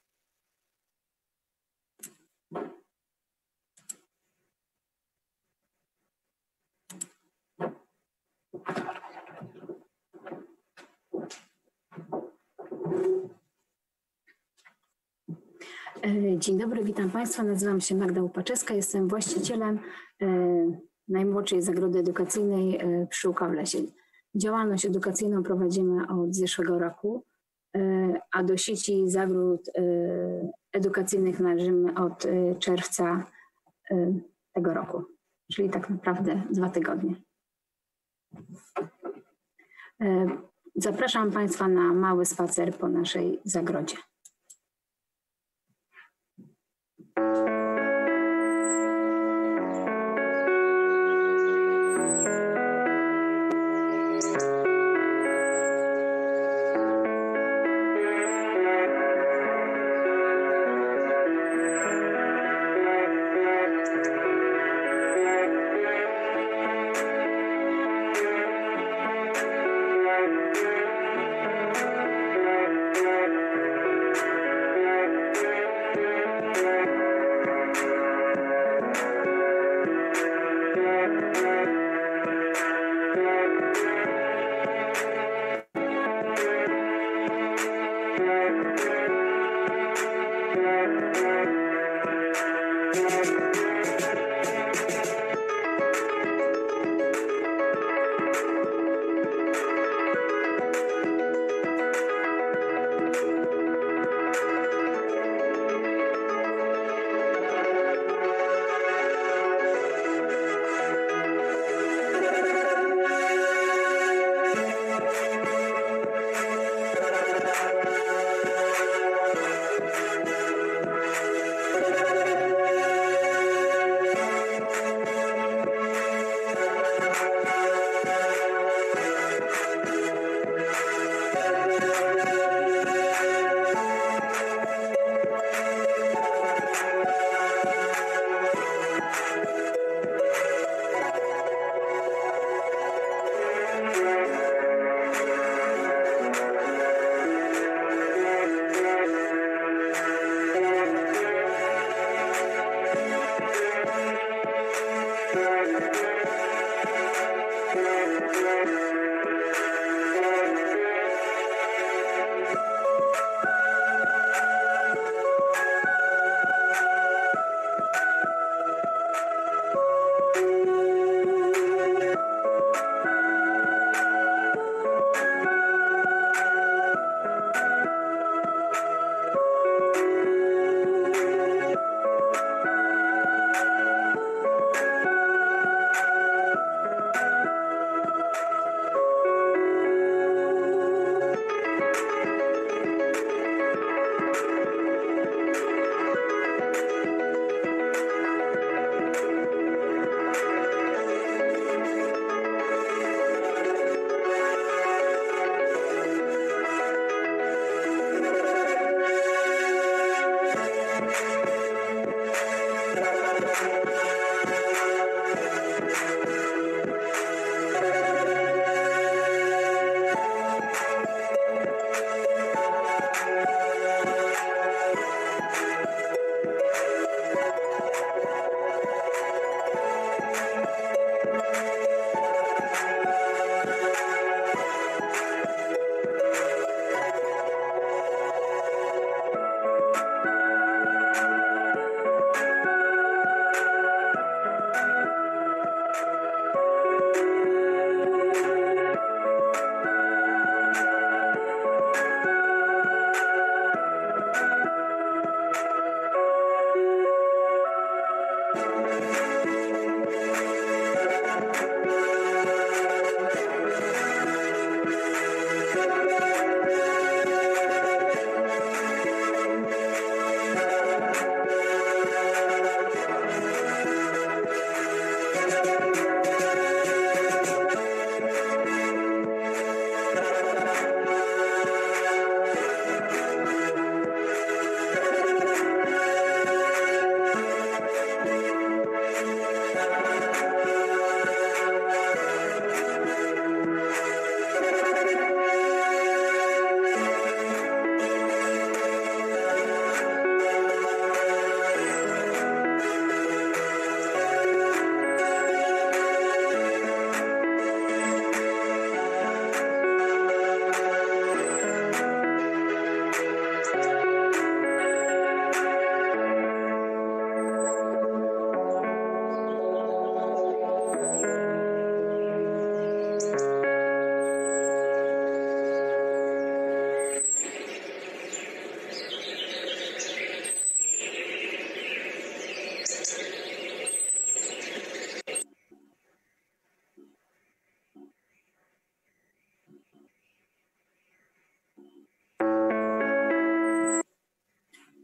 Dzień dobry, witam Państwa. Nazywam się Magda Łupaczewska. Jestem właścicielem najmłodszej zagrody edukacyjnej Przyłka w lesie. Działalność edukacyjną prowadzimy od zeszłego roku, a do sieci zagród edukacyjnych należymy od czerwca tego roku, czyli tak naprawdę 2 tygodnie. Zapraszam Państwa na mały spacer po naszej zagrodzie.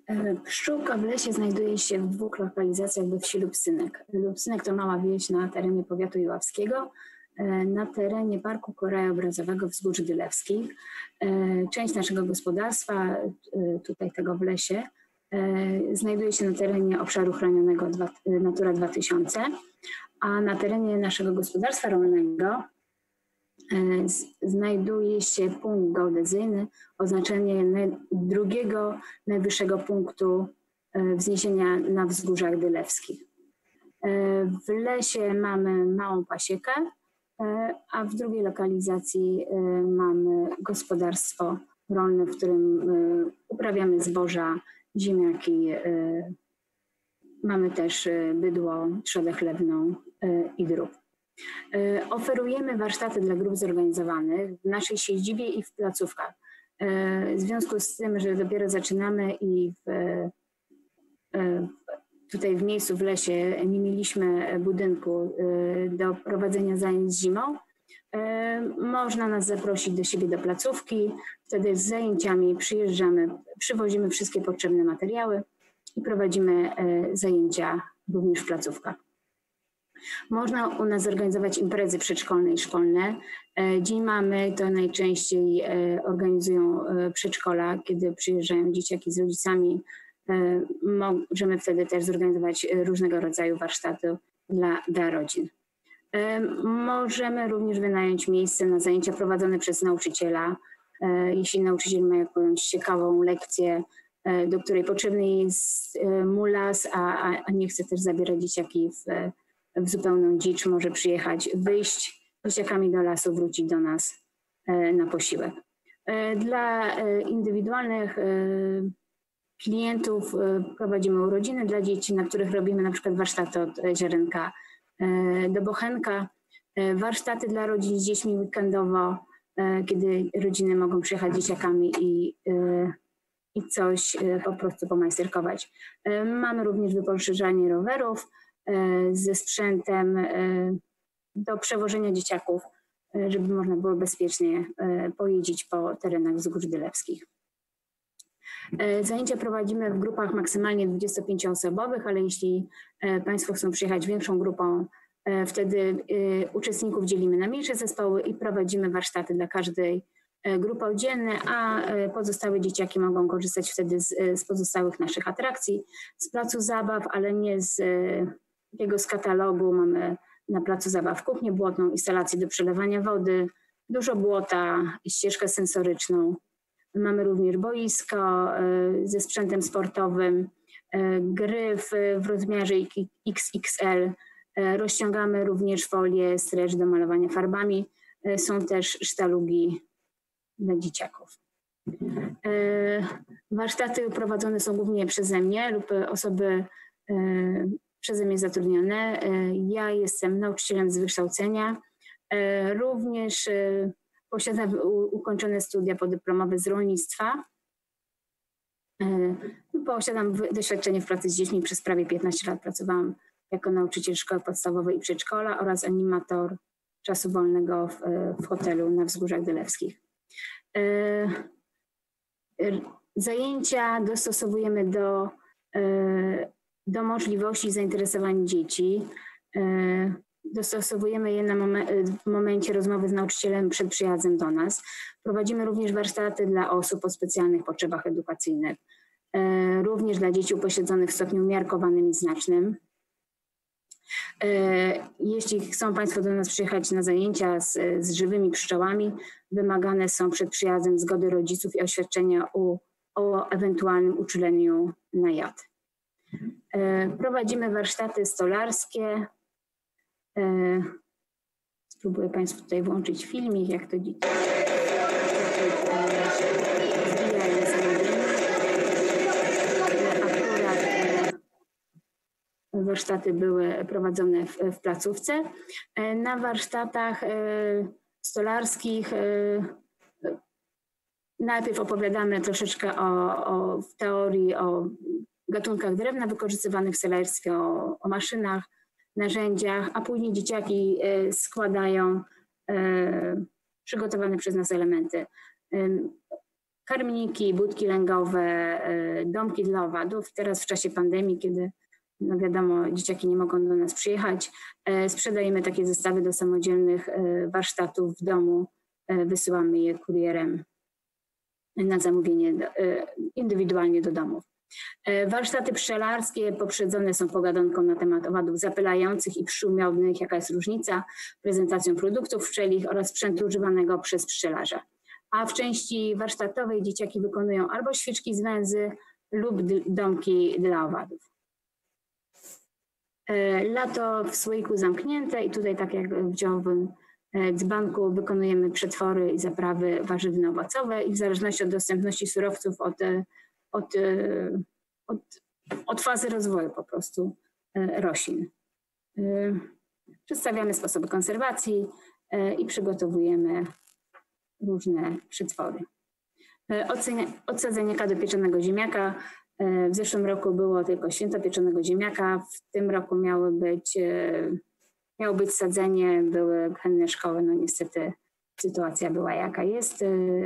Pszczółka w lesie znajduje się w 2 lokalizacjach we wsi Lubsynek. Lubsynek to mała wieś na terenie powiatu iławskiego, na terenie Parku Krajobrazowego Wzgórz Dylewskich. Część naszego gospodarstwa, tutaj tego w lesie, znajduje się na terenie obszaru chronionego Natura 2000, a na terenie naszego gospodarstwa rolnego znajduje się punkt geodezyjny, oznaczenie drugiego najwyższego punktu wzniesienia na wzgórzach dylewskich. W lesie mamy małą pasiekę, a w drugiej lokalizacji mamy gospodarstwo rolne, w którym uprawiamy zboża, ziemniaki. Mamy też bydło, trzodę chlewną i drób. Oferujemy warsztaty dla grup zorganizowanych w naszej siedzibie i w placówkach. W związku z tym, że dopiero zaczynamy i tutaj w miejscu w lesie nie mieliśmy budynku do prowadzenia zajęć zimą, można nas zaprosić do siebie do placówki. Wtedy z zajęciami przyjeżdżamy, przywozimy wszystkie potrzebne materiały i prowadzimy zajęcia również w placówkach. Można u nas zorganizować imprezy przedszkolne i szkolne. Dzień Mamy to najczęściej organizują przedszkola, kiedy przyjeżdżają dzieciaki z rodzicami. Możemy wtedy też zorganizować różnego rodzaju warsztaty dla rodzin. Możemy również wynająć miejsce na zajęcia prowadzone przez nauczyciela. Jeśli nauczyciel ma jakąś ciekawą lekcję, do której potrzebny jest mulas, a nie chce też zabierać dzieciaki w zupełną dzicz, może przyjechać, wyjść z dzieciakami do lasu, wrócić do nas na posiłek. Dla indywidualnych klientów prowadzimy urodziny dla dzieci, na których robimy na przykład warsztaty od ziarenka do bochenka, warsztaty dla rodzin z dziećmi weekendowo, kiedy rodziny mogą przyjechać z dzieciakami i coś po prostu pomajsterkować. Mamy również wypożyczanie rowerów ze sprzętem do przewożenia dzieciaków, żeby można było bezpiecznie pojeździć po terenach wzgórz dylewskich. Zajęcia prowadzimy w grupach maksymalnie 25-osobowych, ale jeśli Państwo chcą przyjechać większą grupą, wtedy uczestników dzielimy na mniejsze zespoły i prowadzimy warsztaty dla każdej grupy oddzielne, a pozostałe dzieciaki mogą korzystać wtedy z pozostałych naszych atrakcji, z placu zabaw, ale nie z katalogu. Mamy na placu zabaw kuchnię błotną, instalację do przelewania wody, dużo błota, ścieżkę sensoryczną. Mamy również boisko ze sprzętem sportowym, gry w rozmiarze XXL. Rozciągamy również folię stretch do malowania farbami. Są też sztalugi dla dzieciaków. Warsztaty prowadzone są głównie przeze mnie lub osoby przeze mnie zatrudnione. Ja jestem nauczycielem z wykształcenia. Również posiadam ukończone studia podyplomowe z rolnictwa. Posiadam doświadczenie w pracy z dziećmi. Przez prawie 15 lat pracowałam jako nauczyciel szkoły podstawowej i przedszkola oraz animator czasu wolnego w hotelu na Wzgórzach Dylewskich. Zajęcia dostosowujemy do możliwości zainteresowań dzieci. Dostosowujemy je w momencie rozmowy z nauczycielem przed przyjazdem do nas. Prowadzimy również warsztaty dla osób o specjalnych potrzebach edukacyjnych, również dla dzieci upośledzonych w stopniu umiarkowanym i znacznym. Jeśli chcą Państwo do nas przyjechać na zajęcia z żywymi pszczołami, wymagane są przed przyjazdem zgody rodziców i oświadczenia o ewentualnym uczuleniu na jad. Prowadzimy warsztaty stolarskie. Spróbuję Państwu tutaj włączyć filmik, jak to dzieci zbijają zawodzenie. Akurat warsztaty były prowadzone w placówce. Na warsztatach stolarskich najpierw opowiadamy troszeczkę w teorii o gatunkach drewna wykorzystywanych w stolarstwie, o maszynach, narzędziach, a później dzieciaki składają przygotowane przez nas elementy. karmniki, budki lęgowe, domki dla owadów. Teraz w czasie pandemii, kiedy no wiadomo, dzieciaki nie mogą do nas przyjechać, sprzedajemy takie zestawy do samodzielnych warsztatów w domu. Wysyłamy je kurierem na zamówienie indywidualnie do domów. Warsztaty pszczelarskie poprzedzone są pogadanką na temat owadów zapylających i pszczół miodnych, jaka jest różnica, prezentacją produktów pszczelich oraz sprzętu używanego przez pszczelarza. A w części warsztatowej dzieciaki wykonują albo świeczki z węzy lub domki dla owadów. Lato w słoiku zamknięte i tutaj tak jak w działowym dzbanku wykonujemy przetwory i zaprawy warzywno-owocowe i w zależności od dostępności surowców od fazy rozwoju po prostu roślin. Przedstawiamy sposoby konserwacji i przygotowujemy różne przetwory. Odsadzenie do pieczonego ziemniaka. W zeszłym roku było tylko święto pieczonego ziemniaka, w tym roku miało być sadzenie, były chętne szkoły, no niestety sytuacja była jaka jest.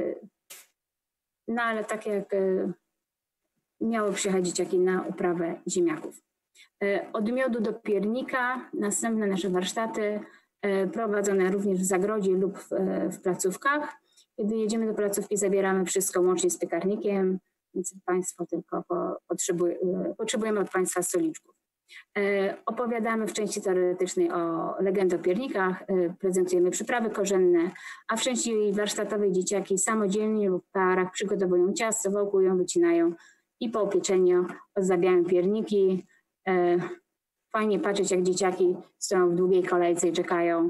No ale tak jak miało przyjechać dzieciaki na uprawę ziemniaków. Od miodu do piernika, następne nasze warsztaty prowadzone również w zagrodzie lub w placówkach. Kiedy jedziemy do placówki, zabieramy wszystko łącznie z piekarnikiem, więc Państwo tylko potrzebujemy od Państwa stoliczków. Opowiadamy w części teoretycznej o legendzie o piernikach, prezentujemy przyprawy korzenne, a w części warsztatowej dzieciaki samodzielnie lub w parach przygotowują ciasto, wałkują, wycinają i po upieczeniu ozdabiają pierniki. Fajnie patrzeć, jak dzieciaki stoją w długiej kolejce i czekają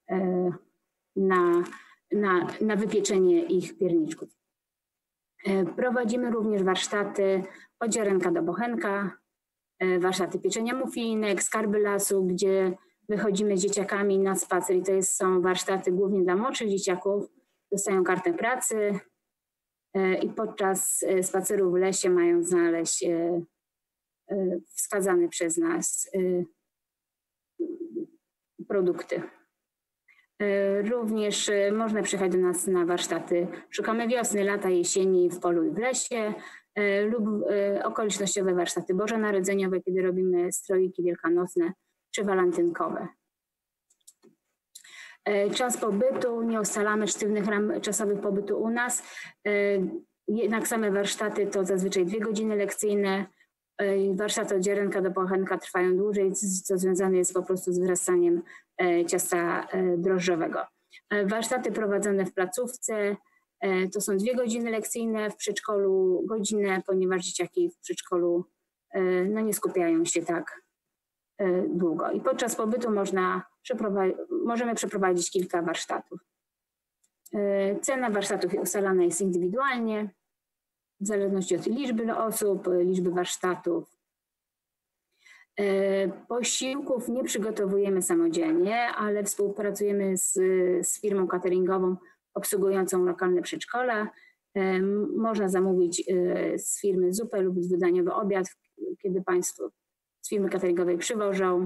na wypieczenie ich pierniczków. Prowadzimy również warsztaty od ziarenka do bochenka, warsztaty pieczenia muffinek, skarby lasu, gdzie wychodzimy z dzieciakami na spacer i to są warsztaty głównie dla młodszych dzieciaków. Dostają kartę pracy i podczas spaceru w lesie mają znaleźć wskazane przez nas produkty. Również można przyjechać do nas na warsztaty Szukamy wiosny, lata, jesieni w polu i w lesie lub okolicznościowe warsztaty bożonarodzeniowe, kiedy robimy stroiki wielkanocne czy walentynkowe. Czas pobytu, nie ustalamy sztywnych ram czasowych pobytu u nas, jednak same warsztaty to zazwyczaj 2 godziny lekcyjne. Warsztaty od ziarenka do bochenka trwają dłużej, co związane jest po prostu z wyrastaniem ciasta drożdżowego. Warsztaty prowadzone w placówce to są 2 godziny lekcyjne, w przedszkolu godzinę, ponieważ dzieciaki w przedszkolu no, nie skupiają się tak długo. I podczas pobytu możemy przeprowadzić kilka warsztatów. Cena warsztatów ustalana jest indywidualnie, w zależności od liczby osób, liczby warsztatów. Posiłków nie przygotowujemy samodzielnie, ale współpracujemy z firmą cateringową obsługującą lokalne przedszkola. Można zamówić z firmy zupę lub dwudaniowy obiad, kiedy Państwo z firmy cateringowej przywożą.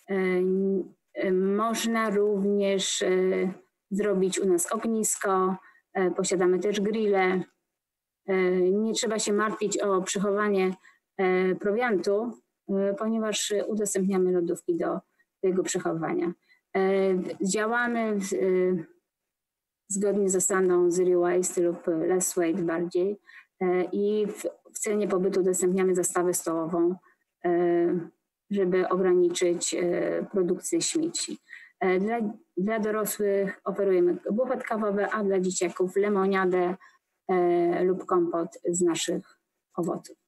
Można również zrobić u nas ognisko, posiadamy też grille. Nie trzeba się martwić o przechowanie prowiantu, ponieważ udostępniamy lodówki do jego przechowywania. Działamy zgodnie z zasadą zero waste lub less waste bardziej i w cenie pobytu udostępniamy zastawę stołową, żeby ograniczyć produkcję śmieci. Dla dorosłych oferujemy bufet kawowy, a dla dzieciaków lemoniadę lub kompot z naszych owoców.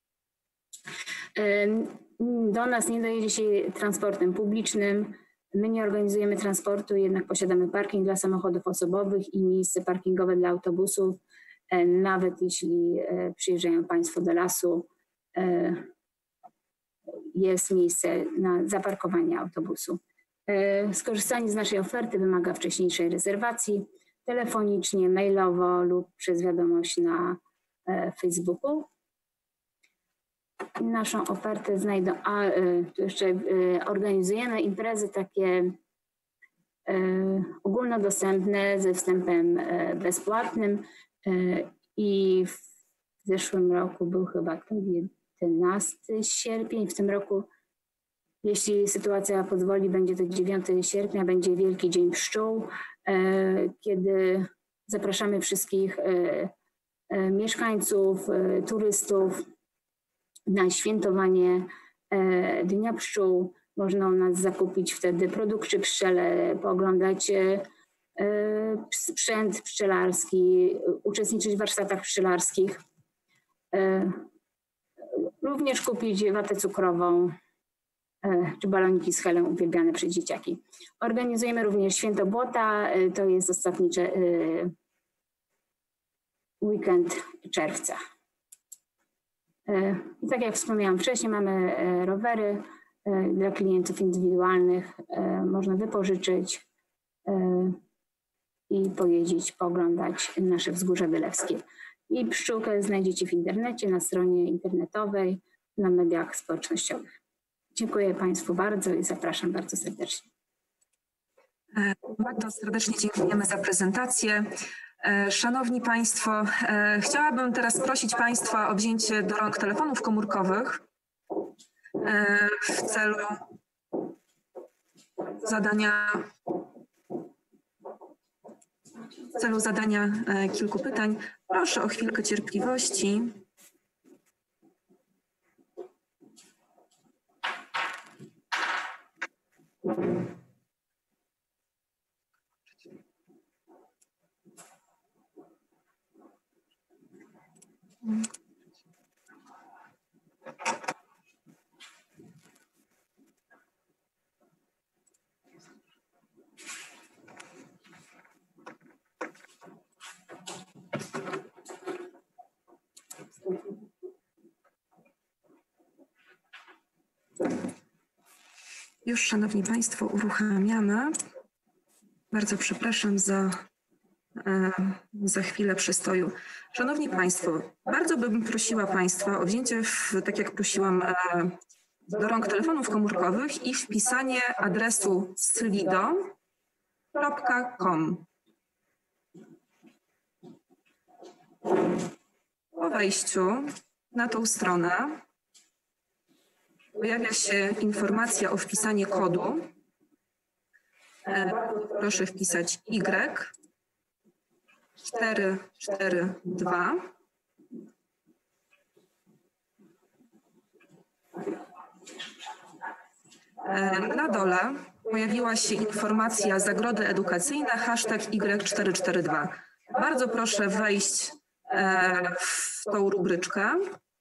Do nas nie dojedzie się transportem publicznym. My nie organizujemy transportu, jednak posiadamy parking dla samochodów osobowych i miejsce parkingowe dla autobusów. Nawet jeśli przyjeżdżają Państwo do lasu, jest miejsce na zaparkowanie autobusu. Skorzystanie z naszej oferty wymaga wcześniejszej rezerwacji telefonicznie, mailowo lub przez wiadomość na Facebooku. Naszą ofertę znajdą, tu jeszcze organizujemy imprezy takie ogólnodostępne ze wstępem bezpłatnym i w zeszłym roku był chyba to 11 sierpień. W tym roku, jeśli sytuacja pozwoli, będzie to 9 sierpnia, będzie Wielki Dzień Pszczół, kiedy zapraszamy wszystkich mieszkańców, turystów na świętowanie Dnia Pszczół. Można u nas zakupić wtedy produkty pszczele, pooglądać sprzęt pszczelarski, uczestniczyć w warsztatach pszczelarskich. Również kupić watę cukrową czy baloniki z helem uwielbiane przez dzieciaki. Organizujemy również Święto Błota, to jest ostatni weekend czerwca. I tak jak wspomniałam wcześniej, mamy rowery dla klientów indywidualnych, można wypożyczyć i pojeździć, pooglądać nasze Wzgórze Wylewskie. I pszczółkę znajdziecie w internecie, na stronie internetowej, na mediach społecznościowych. Dziękuję Państwu bardzo i zapraszam bardzo serdecznie. Bardzo serdecznie dziękujemy za prezentację. Szanowni Państwo, chciałabym teraz prosić Państwa o wzięcie do rąk telefonów komórkowych w celu zadania kilku pytań. Proszę o chwilkę cierpliwości. Już, Szanowni Państwo, uruchamiamy. Bardzo przepraszam za chwilę przystoju. Szanowni Państwo, bardzo bym prosiła Państwa o wzięcie, tak jak prosiłam, do rąk telefonów komórkowych i wpisanie adresu slido.com. Po wejściu na tą stronę pojawia się informacja o wpisaniu kodu. Proszę wpisać Y442. Na dole pojawiła się informacja Zagrody Edukacyjne, #Y442. Bardzo proszę wejść w tą rubryczkę.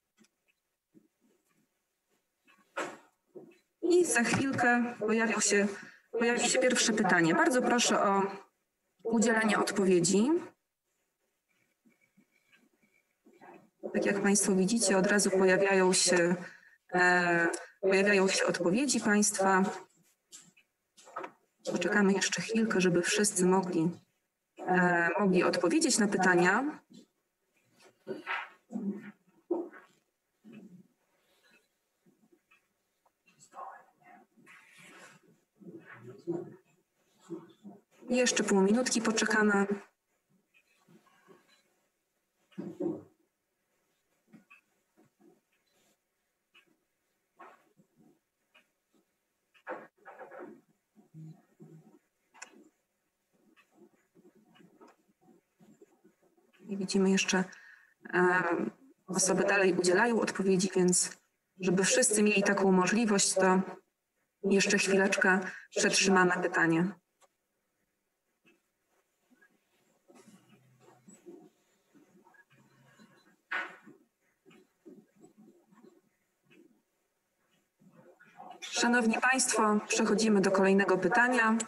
I za chwilkę pojawi się pierwsze pytanie. Bardzo proszę o udzielenie odpowiedzi. Tak jak Państwo widzicie, od razu pojawiają się odpowiedzi Państwa. Poczekamy jeszcze chwilkę, żeby wszyscy mogli odpowiedzieć na pytania. Jeszcze pół minutki poczekamy. I widzimy jeszcze, osoby dalej udzielają odpowiedzi, więc żeby wszyscy mieli taką możliwość, to jeszcze chwileczkę przetrzymamy pytanie. Szanowni Państwo, przechodzimy do kolejnego pytania.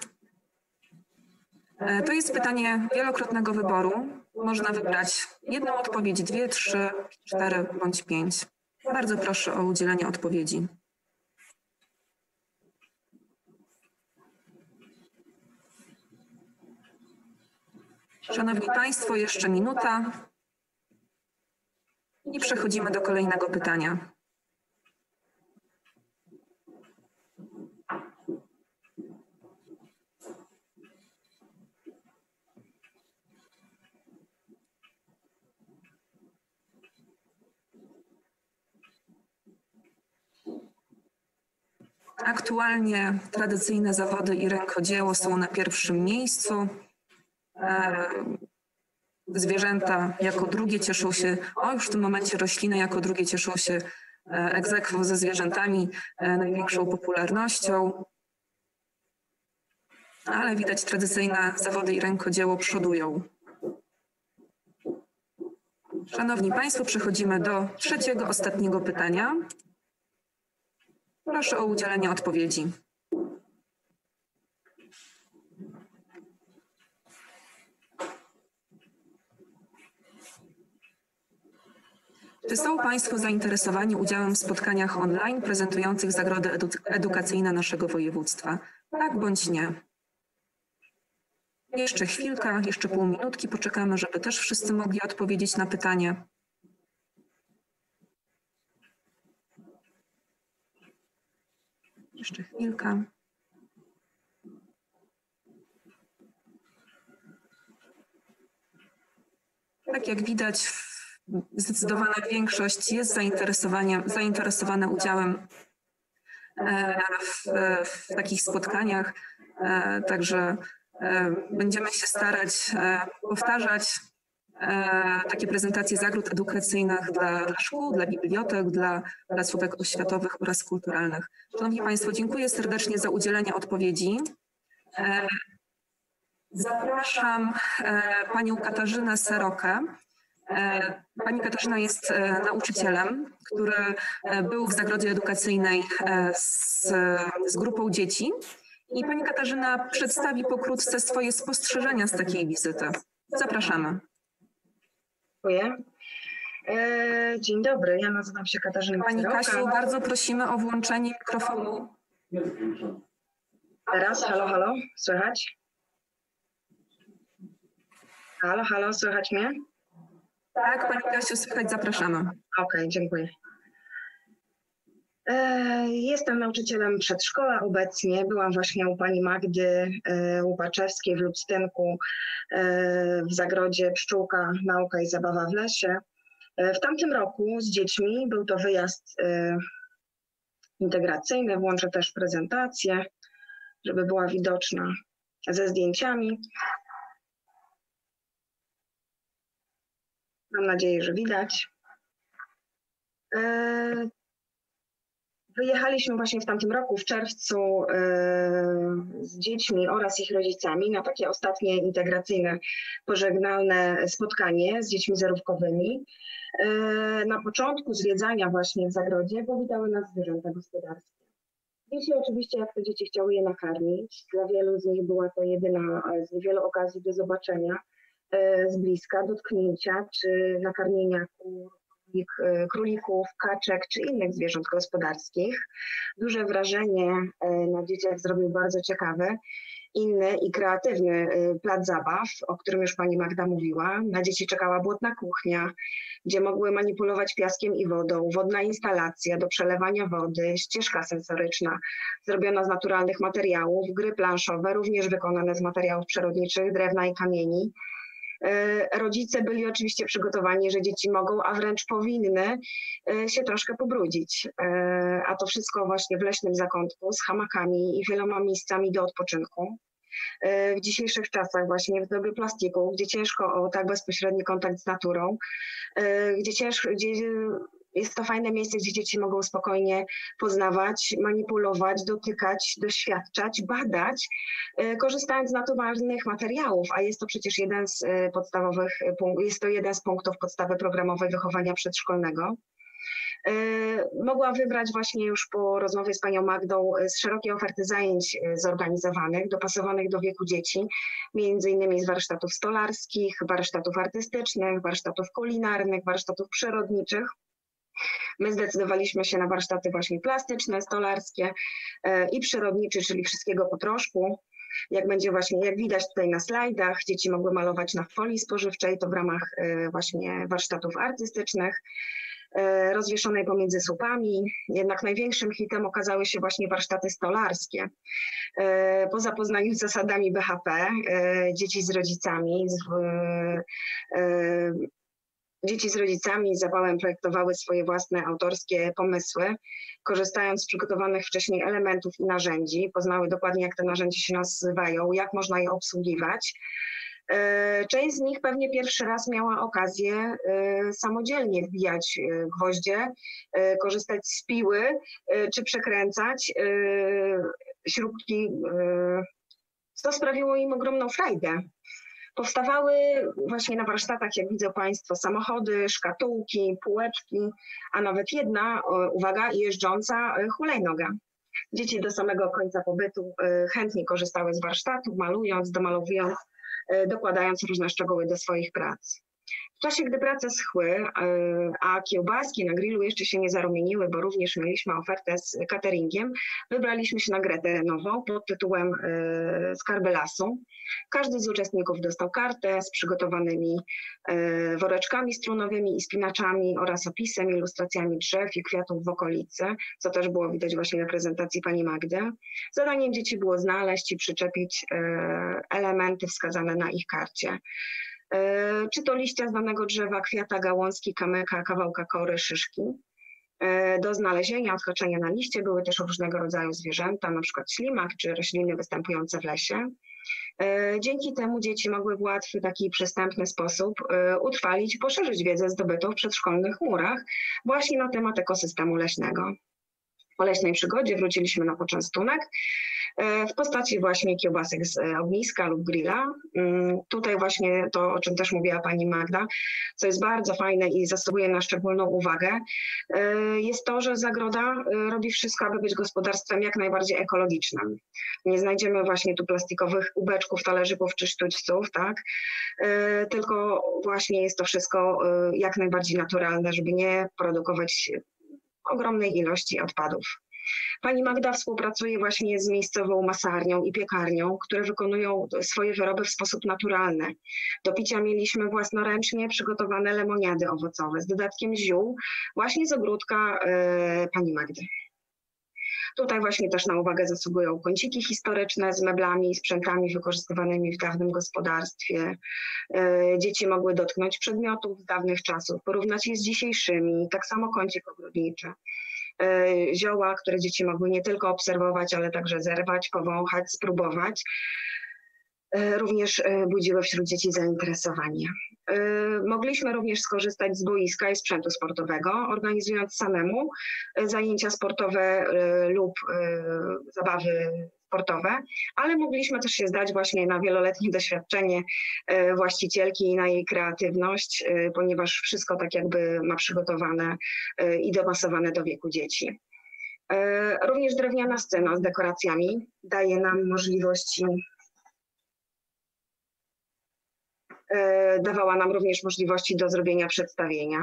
To jest pytanie wielokrotnego wyboru. Można wybrać jedną odpowiedź, 2, 3, 4 bądź 5. Bardzo proszę o udzielenie odpowiedzi. Szanowni Państwo, jeszcze minuta i przechodzimy do kolejnego pytania. Aktualnie tradycyjne zawody i rękodzieło są na pierwszym miejscu. Zwierzęta jako drugie cieszą się, już w tym momencie rośliny jako drugie cieszą się ex aequo ze zwierzętami największą popularnością. Ale widać, tradycyjne zawody i rękodzieło przodują. Szanowni Państwo, przechodzimy do trzeciego, ostatniego pytania. Proszę o udzielenie odpowiedzi. Czy są Państwo zainteresowani udziałem w spotkaniach online prezentujących zagrody edukacyjne naszego województwa? Tak bądź nie? Jeszcze chwilkę, jeszcze pół minutki poczekamy, żeby też wszyscy mogli odpowiedzieć na pytanie. Jeszcze chwilkę. Tak jak widać, zdecydowana większość jest zainteresowana udziałem w takich spotkaniach, także będziemy się starać powtarzać takie prezentacje zagród edukacyjnych dla szkół, dla bibliotek, dla placówek oświatowych oraz kulturalnych. Szanowni Państwo, dziękuję serdecznie za udzielenie odpowiedzi. Zapraszam Panią Katarzynę Serokę. Pani Katarzyna jest nauczycielem, który był w zagrodzie edukacyjnej z grupą dzieci. I Pani Katarzyna przedstawi pokrótce swoje spostrzeżenia z takiej wizyty. Zapraszamy. Dziękuję. Dzień dobry, ja nazywam się Katarzyna Pani Seroka. Kasiu, bardzo prosimy o włączenie mikrofonu. Teraz, halo, słychać? Halo, słychać mnie? Tak, Pani Kasiu, słychać, zapraszamy. Okej, dziękuję. Jestem nauczycielem przedszkola obecnie. Byłam właśnie u pani Magdy Łupaczewskiej w Lubstynku w zagrodzie Pszczółka, Nauka i Zabawa w lesie. W tamtym roku z dziećmi był to wyjazd integracyjny. Włączę też prezentację, żeby była widoczna ze zdjęciami. Mam nadzieję, że widać. Wyjechaliśmy właśnie w tamtym roku, w czerwcu, z dziećmi oraz ich rodzicami na takie ostatnie integracyjne, pożegnalne spotkanie z dziećmi zerówkowymi. Na początku zwiedzania właśnie w zagrodzie powitały nas zwierzęta gospodarskie. Dzieci oczywiście, jak to dzieci, chciały je nakarmić. Dla wielu z nich była to jedyna z niewielu okazji do zobaczenia z bliska, dotknięcia czy nakarmienia królików, kaczek czy innych zwierząt gospodarskich. Duże wrażenie na dzieciach zrobił bardzo ciekawy, inny i kreatywny plac zabaw, o którym już pani Magda mówiła. Na dzieci czekała błotna kuchnia, gdzie mogły manipulować piaskiem i wodą, wodna instalacja do przelewania wody, ścieżka sensoryczna zrobiona z naturalnych materiałów, gry planszowe, również wykonane z materiałów przyrodniczych, drewna i kamieni. Rodzice byli oczywiście przygotowani, że dzieci mogą, a wręcz powinny się troszkę pobrudzić. A to wszystko właśnie w leśnym zakątku z hamakami i wieloma miejscami do odpoczynku. W dzisiejszych czasach właśnie w dobie plastiku, gdzie ciężko o tak bezpośredni kontakt z naturą, gdzie jest to fajne miejsce, gdzie dzieci mogą spokojnie poznawać, manipulować, dotykać, doświadczać, badać, korzystając z naturalnych materiałów, a jest to przecież jeden z punktów podstawy programowej wychowania przedszkolnego. Mogłam wybrać właśnie już po rozmowie z panią Magdą z szerokiej oferty zajęć zorganizowanych, dopasowanych do wieku dzieci, między innymi z warsztatów stolarskich, warsztatów artystycznych, warsztatów kulinarnych, warsztatów przyrodniczych. My zdecydowaliśmy się na warsztaty właśnie plastyczne, stolarskie i przyrodnicze, czyli wszystkiego po troszku. Jak widać tutaj na slajdach, dzieci mogły malować na folii spożywczej, to w ramach właśnie warsztatów artystycznych, rozwieszonej pomiędzy słupami. Jednak największym hitem okazały się właśnie warsztaty stolarskie. Po zapoznaniu z zasadami BHP, dzieci z rodzicami, Dzieci z rodzicami z zapałem projektowały swoje własne autorskie pomysły, korzystając z przygotowanych wcześniej elementów i narzędzi. Poznały dokładnie, jak te narzędzia się nazywają, jak można je obsługiwać. Część z nich pewnie pierwszy raz miała okazję samodzielnie wbijać gwoździe, korzystać z piły czy przekręcać śrubki. To sprawiło im ogromną frajdę. Powstawały właśnie na warsztatach, jak widzą Państwo, samochody, szkatułki, półeczki, a nawet jedna, uwaga, jeżdżąca hulajnoga. Dzieci do samego końca pobytu chętnie korzystały z warsztatów, malując, domalowując, dokładając różne szczegóły do swoich prac. W czasie, gdy prace schły, a kiełbaski na grillu jeszcze się nie zarumieniły, bo również mieliśmy ofertę z cateringiem, wybraliśmy się na grę terenową pod tytułem Skarby lasu. Każdy z uczestników dostał kartę z przygotowanymi woreczkami strunowymi i spinaczami oraz opisem, ilustracjami drzew i kwiatów w okolicy, co też było widać właśnie na prezentacji pani Magdy. Zadaniem dzieci było znaleźć i przyczepić elementy wskazane na ich karcie. Czy to liścia z danego drzewa, kwiata, gałązki, kamyka, kawałka kory, szyszki. Do znalezienia, odhaczenia na liście były też różnego rodzaju zwierzęta, na przykład ślimak czy rośliny występujące w lesie. Dzięki temu dzieci mogły w łatwy, taki przystępny sposób utrwalić i poszerzyć wiedzę zdobytą w przedszkolnych murach właśnie na temat ekosystemu leśnego. Po leśnej przygodzie wróciliśmy na poczęstunek w postaci właśnie kiełbasek z ogniska lub grilla. Tutaj właśnie to, o czym też mówiła pani Magda, co jest bardzo fajne i zasługuje na szczególną uwagę, jest to, że zagroda robi wszystko, aby być gospodarstwem jak najbardziej ekologicznym. Nie znajdziemy właśnie tu plastikowych kubeczków, talerzyków czy sztućców, tak? Tylko właśnie jest to wszystko jak najbardziej naturalne, żeby nie produkować ogromnej ilości odpadów. Pani Magda współpracuje właśnie z miejscową masarnią i piekarnią, które wykonują swoje wyroby w sposób naturalny. Do picia mieliśmy własnoręcznie przygotowane lemoniady owocowe z dodatkiem ziół właśnie z ogródka pani Magdy. Tutaj właśnie też na uwagę zasługują kąciki historyczne z meblami i sprzętami wykorzystywanymi w dawnym gospodarstwie. Dzieci mogły dotknąć przedmiotów z dawnych czasów, porównać je z dzisiejszymi, tak samo kącik ogrodniczy. Zioła, które dzieci mogły nie tylko obserwować, ale także zerwać, powąchać, spróbować. Również budziły wśród dzieci zainteresowanie. Mogliśmy również skorzystać z boiska i sprzętu sportowego, organizując samemu zajęcia sportowe lub zabawy sportowe, ale mogliśmy też się zdać właśnie na wieloletnie doświadczenie właścicielki i na jej kreatywność, ponieważ wszystko tak jakby ma przygotowane i dopasowane do wieku dzieci. Również drewniana scena z dekoracjami daje nam możliwości, dawała nam również możliwości do zrobienia przedstawienia.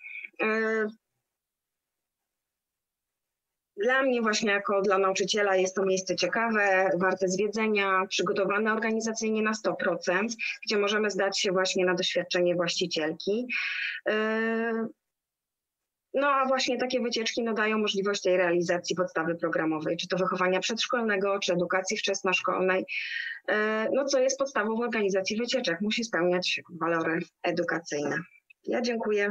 Dla mnie właśnie jako dla nauczyciela jest to miejsce ciekawe, warte zwiedzenia, przygotowane organizacyjnie na 100%, gdzie możemy zdać się właśnie na doświadczenie właścicielki. No a właśnie takie wycieczki dają możliwość tej realizacji podstawy programowej, czy to wychowania przedszkolnego, czy edukacji wczesnoszkolnej, co jest podstawą w organizacji wycieczek. Musi spełniać walory edukacyjne. Ja dziękuję.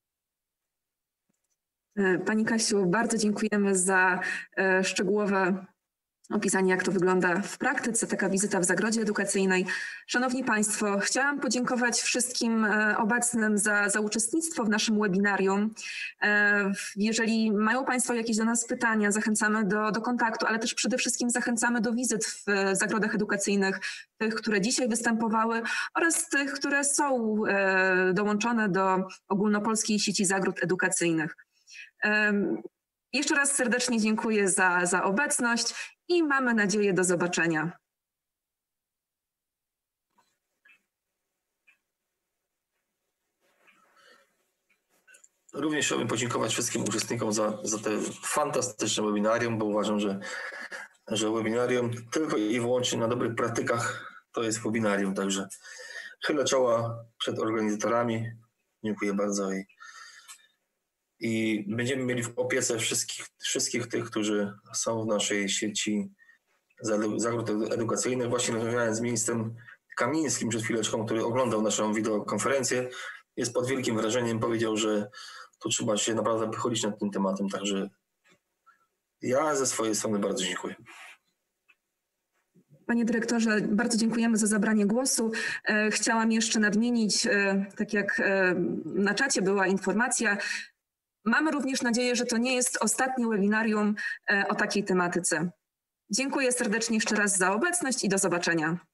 Pani Kasiu, bardzo dziękujemy za szczegółowe opisanie, jak to wygląda w praktyce, taka wizyta w zagrodzie edukacyjnej. Szanowni Państwo, chciałam podziękować wszystkim obecnym za uczestnictwo w naszym webinarium. Jeżeli mają Państwo jakieś do nas pytania, zachęcamy do kontaktu, ale też przede wszystkim zachęcamy do wizyt w zagrodach edukacyjnych, tych, które dzisiaj występowały oraz tych, które są dołączone do ogólnopolskiej sieci zagród edukacyjnych. Jeszcze raz serdecznie dziękuję za obecność i mamy nadzieję do zobaczenia. Również chciałbym podziękować wszystkim uczestnikom za te fantastyczne webinarium, bo uważam, że webinarium tylko i wyłącznie na dobrych praktykach to jest webinarium. Także chylę czoła przed organizatorami. Dziękuję bardzo. I będziemy mieli w opiece wszystkich tych, którzy są w naszej sieci zagród edukacyjnych. Właśnie rozmawiałem z ministrem Kamińskim przed chwileczką, który oglądał naszą wideokonferencję. jest pod wielkim wrażeniem. Powiedział, że tu trzeba się naprawdę pochylić nad tym tematem. Także ja ze swojej strony bardzo dziękuję. Panie dyrektorze, bardzo dziękujemy za zabranie głosu. Chciałam jeszcze nadmienić, tak jak na czacie była informacja, mamy również nadzieję, że to nie jest ostatnie webinarium o takiej tematyce. Dziękuję serdecznie jeszcze raz za obecność i do zobaczenia.